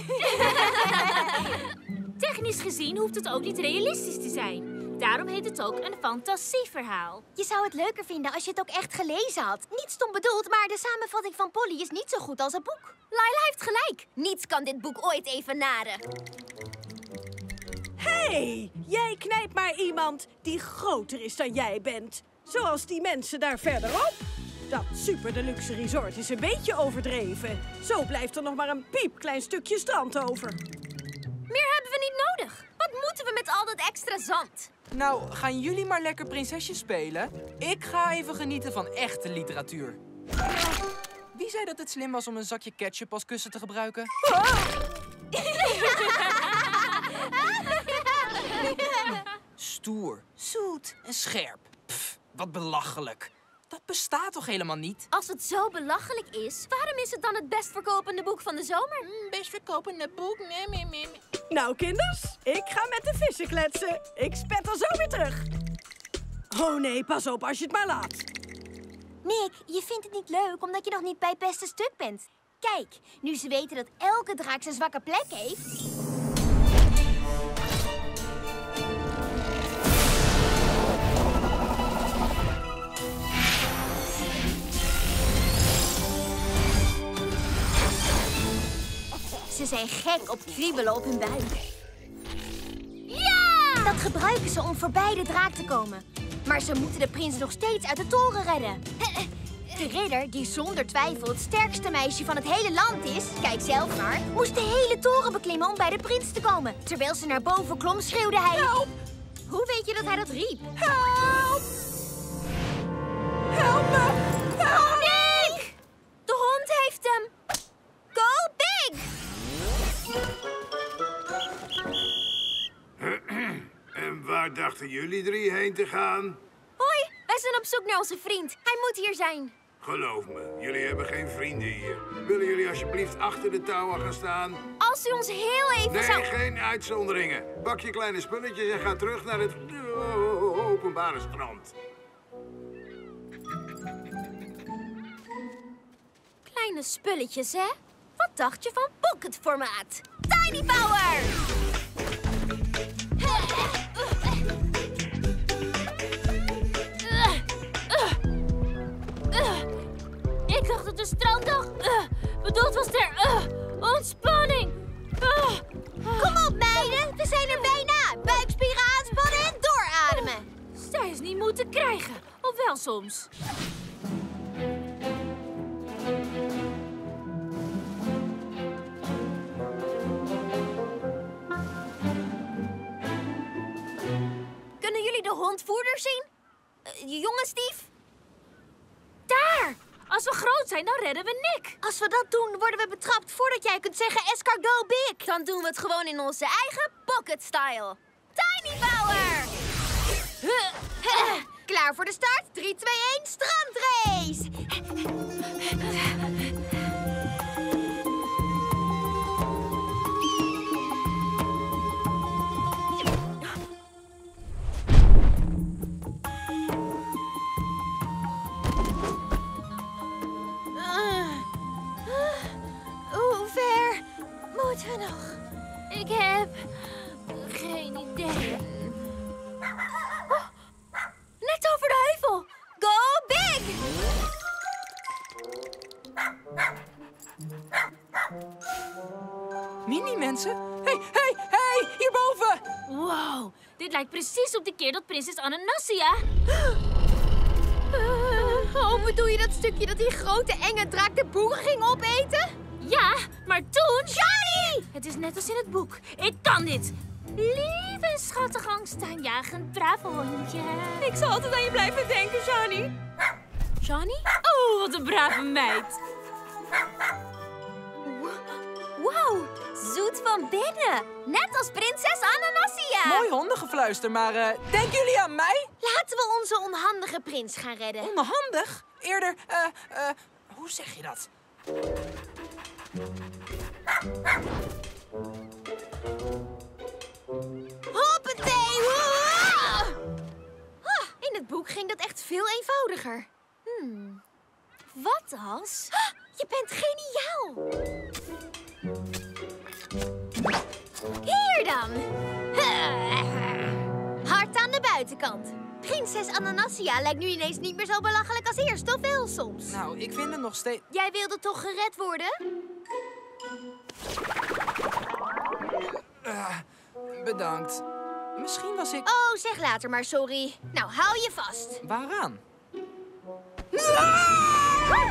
Technisch gezien hoeft het ook niet realistisch te zijn. Daarom heet het ook een fantasieverhaal. Je zou het leuker vinden als je het ook echt gelezen had. Niet stom bedoeld, maar de samenvatting van Polly is niet zo goed als het boek. Laila heeft gelijk. Niets kan dit boek ooit evenaren. Hé, hey, jij knijpt maar iemand die groter is dan jij bent. Zoals die mensen daar verderop. Dat super deluxe resort is een beetje overdreven. Zo blijft er nog maar een piepklein stukje strand over. Meer hebben we niet nodig. Wat moeten we met al dat extra zand? Nou, gaan jullie maar lekker prinsesjes spelen. Ik ga even genieten van echte literatuur. Wie zei dat het slim was om een zakje ketchup als kussen te gebruiken? Stoer, zoet en scherp. Pff, wat belachelijk. Dat bestaat toch helemaal niet? Als het zo belachelijk is, waarom is het dan het best verkopende boek van de zomer? Mm, best verkopende boek? Nee, nee, nee. Nou, kinders, ik ga met de vissen kletsen. Ik spet er zo weer terug. Oh nee, pas op als je het maar laat. Nick, je vindt het niet leuk omdat je nog niet bij het beste stuk bent. Kijk, nu ze weten dat elke draak zijn zwakke plek heeft... Ze zijn gek op kriebelen op hun buik. Ja! Dat gebruiken ze om voorbij de draak te komen. Maar ze moeten de prins nog steeds uit de toren redden. De ridder, die zonder twijfel het sterkste meisje van het hele land is, kijk zelf maar, moest de hele toren beklimmen om bij de prins te komen. Terwijl ze naar boven klom, schreeuwde hij... Help! Hoe weet je dat hij dat riep? Help! Help me! Help! Nick! De hond heeft hem! Go big! En waar dachten jullie drie heen te gaan? Hoi, wij zijn op zoek naar onze vriend. Hij moet hier zijn. Geloof me, jullie hebben geen vrienden hier. Willen jullie alsjeblieft achter de touwen gaan staan? Als u ons heel even nee, zou... Nee, geen uitzonderingen. Pak je kleine spulletjes en ga terug naar het uh, openbare strand. Kleine spulletjes, hè? Wat dacht je van pocketformaat? Tiny Power! Ik dacht dat de stranddag uh, bedoeld was ter uh, ontspanning. Uh, uh. Kom op, meiden. We zijn er bijna. Buikspieren aanspannen en doorademen. Zij is niet moe te krijgen. Of wel soms. Kunnen jullie de hondvoerder zien? Uh, jongen, Steve? Daar! Als we groot zijn, dan redden we Nick. Als we dat doen, worden we betrapt voordat jij kunt zeggen escargot big. Dan doen we het gewoon in onze eigen pocket-style. Tiny Power! Klaar voor de start? drie, twee, één, strandrace! Hoe ver moeten we nog? Ik heb geen idee. Oh, net over de heuvel. Go big! Mini-mensen? Hé, hé, hé, hierboven! Wow, dit lijkt precies op de keer dat prinses Ananassia... Uh, oh, bedoel je dat stukje dat die grote enge draak de boeren ging opeten? Ja, maar toen... Johnny! Het is net als in het boek. Ik kan dit. Lief en schattig angstaanjagend brave hondje. Ik zal altijd aan je blijven denken, Johnny. Johnny? Oh, wat een brave meid. Wow, zoet van binnen. Net als prinses Ananassia. Mooi hondengefluister, maar uh, denken jullie aan mij? Laten we onze onhandige prins gaan redden. Onhandig? Eerder, eh, uh, uh, hoe zeg je dat? Hoppatee! Ah, in het boek ging dat echt veel eenvoudiger. Hmm. Wat als... Ah, je bent geniaal! Hier dan! Hard aan de buitenkant. Prinses Ananassia lijkt nu ineens niet meer zo belachelijk als eerst, of wel soms? Nou, ik vind het nog steeds... Jij wilde toch gered worden? Uh, bedankt. Misschien was ik... Oh, zeg later maar sorry. Nou, hou je vast. Waaraan?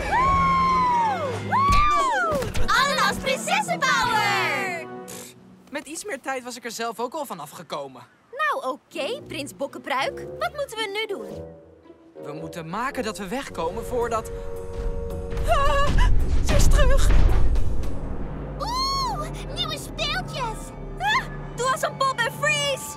Ananas Prinsessenpower! Met iets meer tijd was ik er zelf ook al van afgekomen. Nou, oké, okay, prins Bokkenpruik. Wat moeten we nu doen? We moeten maken dat we wegkomen voordat... Ah, ze is terug! Oeh, nieuwe speeltjes! Ah, doe als een pop en freeze!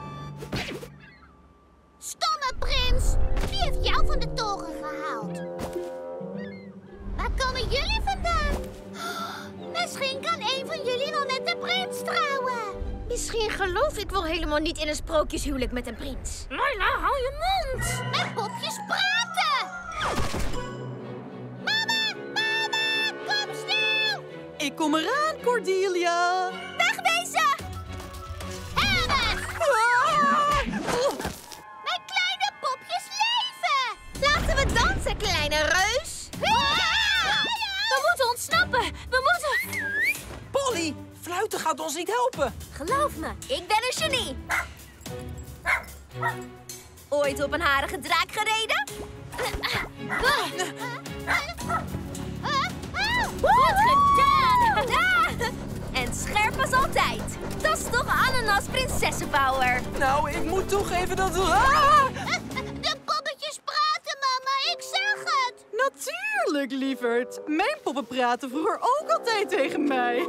Stomme prins! Wie heeft jou van de toren gehaald? Waar komen jullie vandaan? Misschien kan een van jullie wel met de prins trouwen. Misschien geloof ik wel helemaal niet in een sprookjeshuwelijk met een prins. Layla, hou je mond! Mijn popjes praten! Mama, mama, kom snel! Ik kom eraan, Cordelia! Wegwezen! Helmut! Ah! Mijn kleine popjes leven! Laten we dansen, kleine reus! Ah! We moeten ontsnappen! We moeten... Polly, fluiten gaat ons niet helpen. Geloof me, ik ben een genie. Ooit op een harige draak gereden? Goed gedaan! En scherp als altijd. Dat is toch ananas prinsessenpower? Nou, ik moet toegeven dat... Ah! De poppetjes praten, mama. Ik zag het. Natuurlijk, lieverd. Mijn poppen praten vroeger ook altijd tegen mij.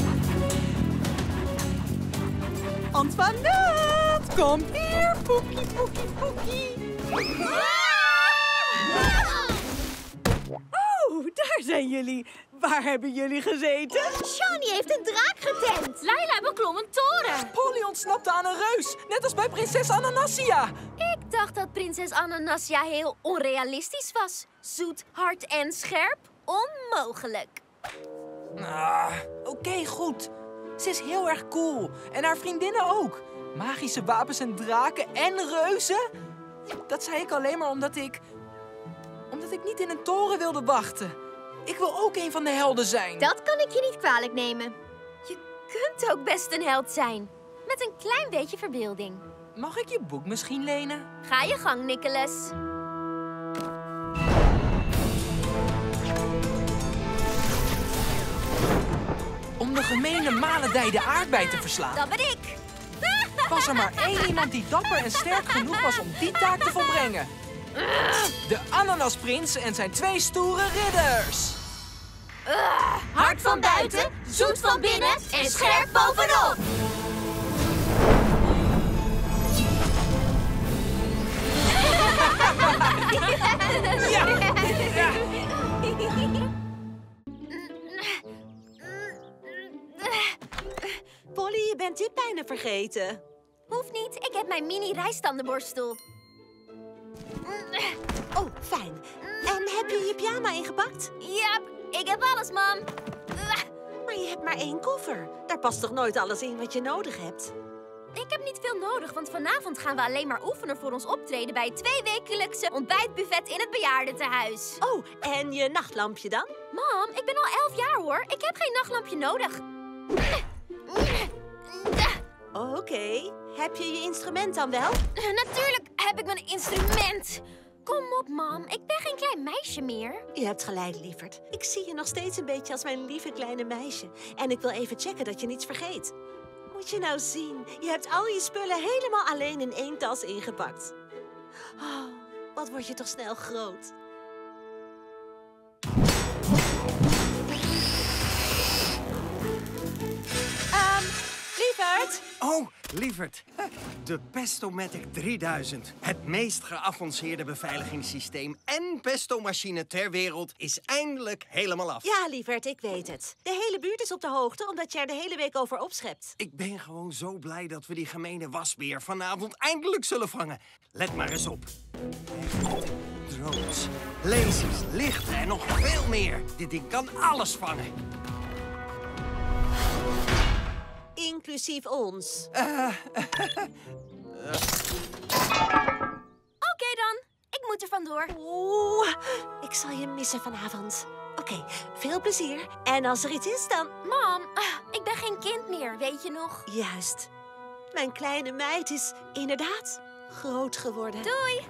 Antoinette, kom hier. Poekie, poekie, poekie. Oh, daar zijn jullie. Waar hebben jullie gezeten? Shawnee heeft een draak getemd. Layla beklom een toren. Polly ontsnapte aan een reus, net als bij prinses Ananasia. Ik dacht dat prinses Ananasia heel onrealistisch was. Zoet, hard en scherp? Onmogelijk. Ah, oké, okay, goed. Ze is heel erg cool. En haar vriendinnen ook. Magische wapens en draken en reuzen. Dat zei ik alleen maar omdat ik... Omdat ik niet in een toren wilde wachten. Ik wil ook een van de helden zijn. Dat kan ik je niet kwalijk nemen. Je kunt ook best een held zijn. Met een klein beetje verbeelding. Mag ik je boek misschien lenen? Ga je gang, Nicholas. Om de gemene maledij de aardbei te verslaan. Dat ben ik. Was er maar één iemand die dapper en sterk genoeg was om die taak te volbrengen. De Ananasprins en zijn twee stoere ridders. Uh, hard van buiten, zoet van binnen en scherp bovenop. Ja. Ja. Polly, je bent je pijnen vergeten. Hoeft niet, ik heb mijn mini-rijstandenborstel. Oh, fijn. En heb je je pyjama ingepakt? Ja, ik heb alles, mam. Maar je hebt maar één koffer. Daar past toch nooit alles in wat je nodig hebt? Ik heb niet veel nodig, want vanavond gaan we alleen maar oefenen voor ons optreden bij het tweewekelijkse ontbijtbuffet in het bejaardentehuis. Oh, en je nachtlampje dan? Mam, ik ben al elf jaar hoor. Ik heb geen nachtlampje nodig. Oké. Okay. Heb je je instrument dan wel? Natuurlijk heb ik mijn instrument. Kom op, mam. Ik ben geen klein meisje meer. Je hebt gelijk, lieverd. Ik zie je nog steeds een beetje als mijn lieve kleine meisje. En ik wil even checken dat je niets vergeet. Moet je nou zien. Je hebt al je spullen helemaal alleen in één tas ingepakt. Oh, wat word je toch snel groot. Um, lieverd. Oh, lieverd. De Pestomatic drieduizend. Het meest geavanceerde beveiligingssysteem en pestomachine ter wereld is eindelijk helemaal af. Ja, lieverd, ik weet het. De hele buurt is op de hoogte omdat jij er de hele week over opschept. Ik ben gewoon zo blij dat we die gemene wasbeer vanavond eindelijk zullen vangen. Let maar eens op. Drones, lasers, lichten en nog veel meer. Dit ding kan alles vangen. Inclusief ons. Uh, uh, uh. Oké okay dan. Ik moet er vandoor. Oeh, ik zal je missen vanavond. Oké, okay, veel plezier. En als er iets is, dan... Mam, uh, ik ben geen kind meer, weet je nog? Juist. Mijn kleine meid is inderdaad groot geworden. Doei.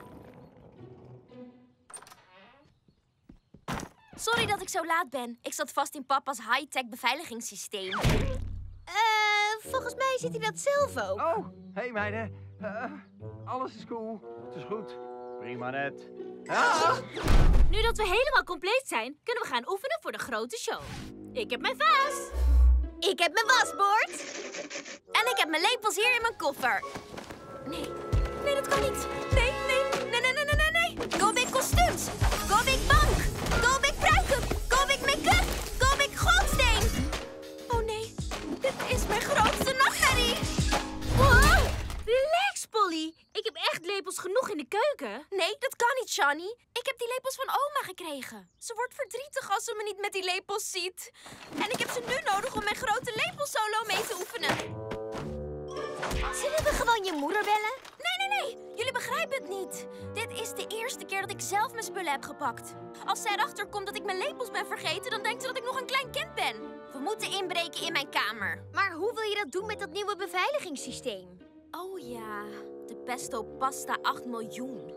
Sorry dat ik zo laat ben. Ik zat vast in papa's high-tech beveiligingssysteem. Eh, uh, volgens mij ziet hij dat zelf ook. Oh, hé hey meiden. Uh, alles is cool. Het is goed. Prima net. Ah! Nu dat we helemaal compleet zijn, kunnen we gaan oefenen voor de grote show. Ik heb mijn vaas. Ik heb mijn wasbord. En ik heb mijn lepels hier in mijn koffer. Nee, nee, dat kan niet. Nee, nee, nee, nee, nee, nee, nee. Go big kostuums. Go big bank. Go big pruiken. Go big make-up. Go big gootsteen. Oh nee, dit is mijn grootste nachtmerrie. Wow. Relax, Polly. Ik heb echt lepels genoeg in de keuken. Nee, dat kan niet, Shani. Ik heb die lepels van oma gekregen. Ze wordt verdrietig als ze me niet met die lepels ziet. En ik heb ze nu nodig om mijn grote lepelsolo mee te oefenen. Zullen we gewoon je moeder bellen? Nee, nee, nee. Jullie begrijpen het niet. Dit is de eerste keer dat ik zelf mijn spullen heb gepakt. Als zij erachter komt dat ik mijn lepels ben vergeten, dan denkt ze dat ik nog een klein kind ben. We moeten inbreken in mijn kamer. Maar hoe wil je dat doen met dat nieuwe beveiligingssysteem? Oh ja, de Pesto Pasta acht miljoen.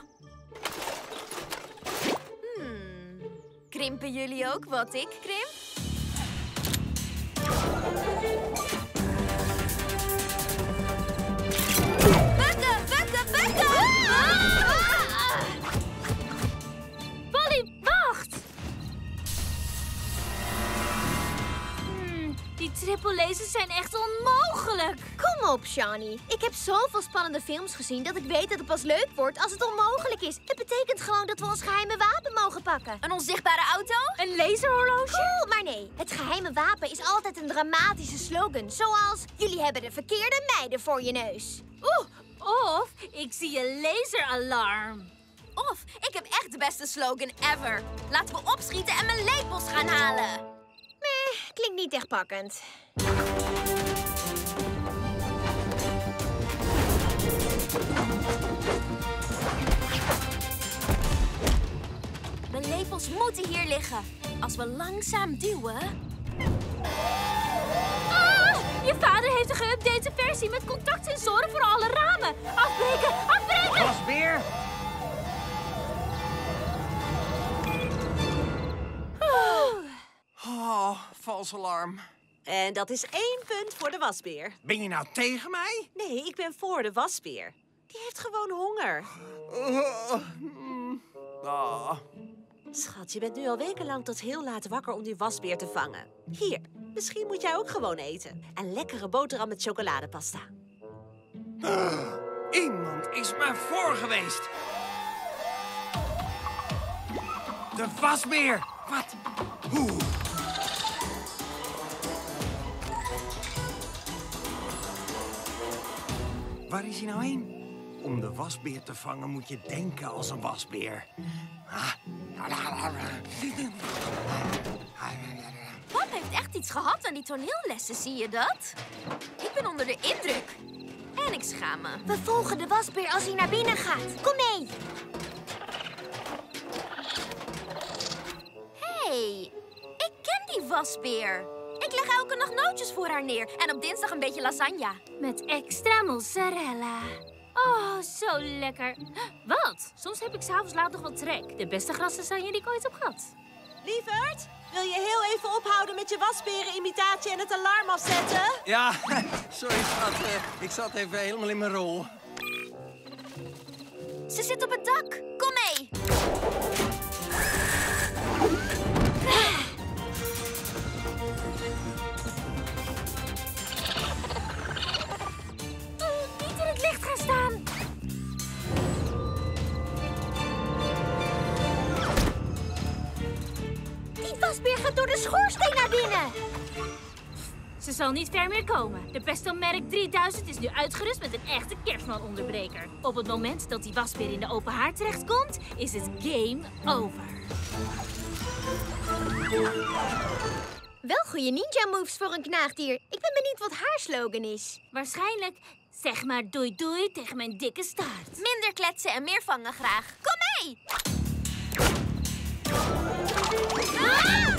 Hmm. Krimpen jullie ook wat ik krimp? Bukken, bukken, bukken! Ah! Polly, wacht! Hmm, die triple lasers zijn echt onmogelijk. Kom op, Shani. Ik heb zoveel spannende films gezien dat ik weet dat het pas leuk wordt als het onmogelijk is. Het betekent gewoon dat we ons geheime wapen mogen pakken. Een onzichtbare auto? Een laserhorloge? Cool, maar nee. Het geheime wapen is altijd een dramatische slogan. Zoals, jullie hebben de verkeerde meiden voor je neus. Oeh, of ik zie een laseralarm. Of ik heb echt de beste slogan ever. Laten we opschieten en mijn lepels gaan halen. Meh, klinkt niet echt pakkend. Mijn lepels moeten hier liggen. Als we langzaam duwen... Ah, je vader heeft een geüpdate versie met contactsensoren voor alle ramen. Afbreken, afbreken! Wasbeer! Oh, vals alarm. En dat is één punt voor de wasbeer. Ben je nou tegen mij? Nee, ik ben voor de wasbeer. Die heeft gewoon honger. Uh, mm, ah. Schat, je bent nu al wekenlang tot heel laat wakker om die wasbeer te vangen. Hier, misschien moet jij ook gewoon eten. Een lekkere boterham met chocoladepasta. Uh, iemand is me voor geweest. De wasbeer. Wat? Hoe? Waar is hij nou heen? Om de wasbeer te vangen moet je denken als een wasbeer. Pap heeft echt iets gehad aan die toneellessen, zie je dat? Ik ben onder de indruk. En ik schaam me. We volgen de wasbeer als hij naar binnen gaat. Kom mee. Hé, hey, ik ken die wasbeer. Ik leg elke nacht nootjes voor haar neer. En op dinsdag een beetje lasagne. Met extra mozzarella. Oh, zo lekker. Wat? Soms heb ik s'avonds laat nog wat trek. De beste graslasagne die ik ooit heb gehad. Lieverd, wil je heel even ophouden met je wasberenimitatie en het alarm afzetten? Ja, sorry schat. Uh, ik zat even helemaal in mijn rol. Ze zit op het dak. Kom mee. Niet in het licht gaan staan. Die wasbeer gaat door de schoorsteen naar binnen. Ze zal niet ver meer komen. De Pesto Merk drieduizend is nu uitgerust met een echte kerstmanonderbreker. Op het moment dat die wasbeer in de open haard terechtkomt, is het game over. Wel goede ninja moves voor een knaagdier. Ik ben benieuwd wat haar slogan is. Waarschijnlijk, zeg maar doei doei tegen mijn dikke staart. Minder kletsen en meer vangen graag. Kom mee! Ah!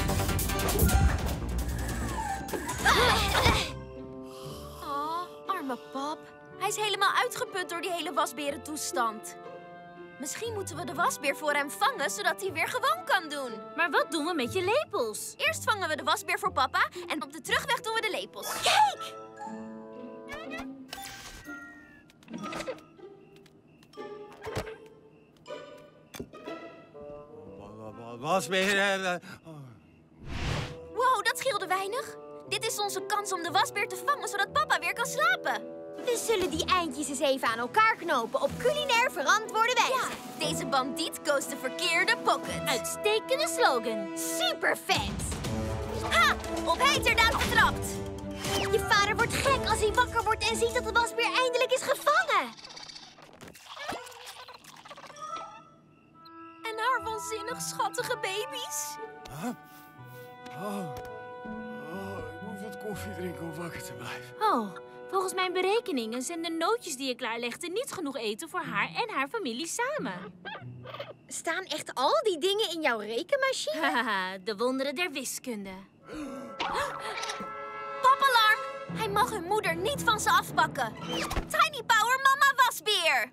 Oh, arme pap. Hij is helemaal uitgeput door die hele wasberentoestand. Misschien moeten we de wasbeer voor hem vangen, zodat hij weer gewoon kan doen. Maar wat doen we met je lepels? Eerst vangen we de wasbeer voor papa en op de terugweg doen we de lepels. Kijk! wasbeer... Uh, oh. Wow, dat scheelde weinig. Dit is onze kans om de wasbeer te vangen, zodat papa weer kan slapen. We zullen die eindjes eens even aan elkaar knopen op culinair verantwoorde wijze. Ja, deze bandiet koos de verkeerde pocket. Uitstekende slogan. Super vet! Ha! Op heiterdaad getrapt. Je vader wordt gek als hij wakker wordt en ziet dat de wasbeer eindelijk is gevangen. En haar waanzinnig schattige baby's. Huh? Oh. Oh, ik moet wat koffie drinken om wakker te blijven. Oh, volgens mijn berekeningen zijn de nootjes die je klaarlegde niet genoeg eten voor haar en haar familie samen. Staan echt al die dingen in jouw rekenmachine? Haha, de wonderen der wiskunde. Papalarm! Hij mag hun moeder niet van ze afpakken. Tiny Power Mama Wasbeer!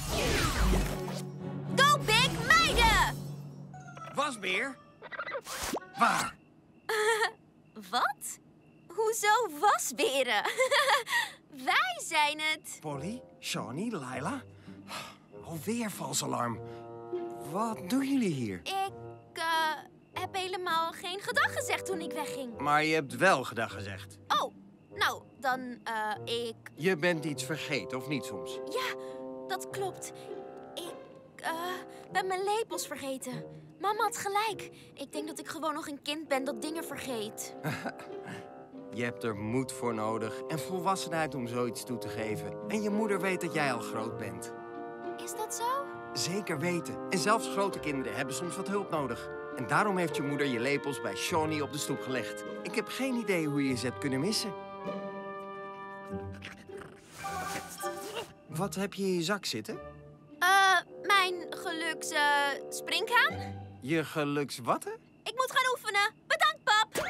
Go Big meiden! Wasbeer? Waar? Wat? Hoezo wasberen? Wij zijn het. Polly, Shawnee, Lila. Alweer vals alarm. Wat doen jullie hier? Ik uh, heb helemaal geen gedag gezegd toen ik wegging. Maar je hebt wel gedag gezegd. Oh, nou, dan uh, ik... Je bent iets vergeten, of niet soms? Ja, dat klopt. Ik uh, ben mijn lepels vergeten. Mama had gelijk. Ik denk dat ik gewoon nog een kind ben dat dingen vergeet. Je hebt er moed voor nodig en volwassenheid om zoiets toe te geven. En je moeder weet dat jij al groot bent. Is dat zo? Zeker weten. En zelfs grote kinderen hebben soms wat hulp nodig. En daarom heeft je moeder je lepels bij Shawnee op de stoep gelegd. Ik heb geen idee hoe je ze hebt kunnen missen. Wat heb je in je zak zitten? Eh, uh, mijn geluks uh, springhaan. Je gelukswatten? Ik moet gaan oefenen. Bedankt, pap.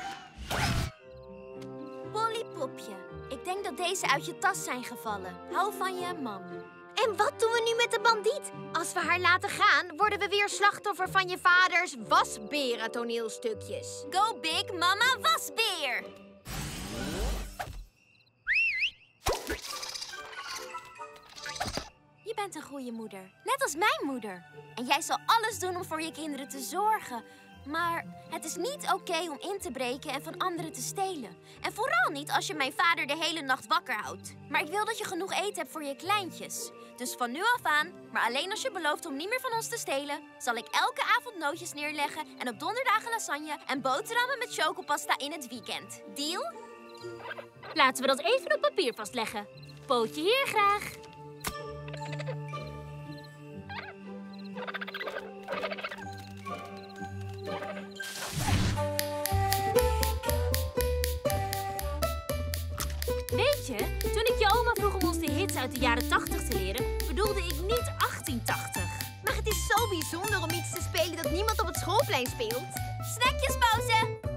Polly Popje, ik denk dat deze uit je tas zijn gevallen. Hou van je, mam. En wat doen we nu met de bandiet? Als we haar laten gaan, worden we weer slachtoffer van je vaders wasberen toneelstukjes. Go Big Mama Wasbeer! Je bent een goede moeder, net als mijn moeder. En jij zal alles doen om voor je kinderen te zorgen. Maar het is niet oké okay om in te breken en van anderen te stelen. En vooral niet als je mijn vader de hele nacht wakker houdt. Maar ik wil dat je genoeg eten hebt voor je kleintjes. Dus van nu af aan, maar alleen als je belooft om niet meer van ons te stelen, zal ik elke avond nootjes neerleggen en op donderdagen lasagne en boterhammen met chocopasta in het weekend. Deal? Laten we dat even op papier vastleggen. Pootje hier graag. Weet je, toen ik je oma vroeg om ons de hits uit de jaren tachtig te leren, bedoelde ik niet achttien tachtig. Maar het is zo bijzonder om iets te spelen dat niemand op het schoolplein speelt. Snackjespauze!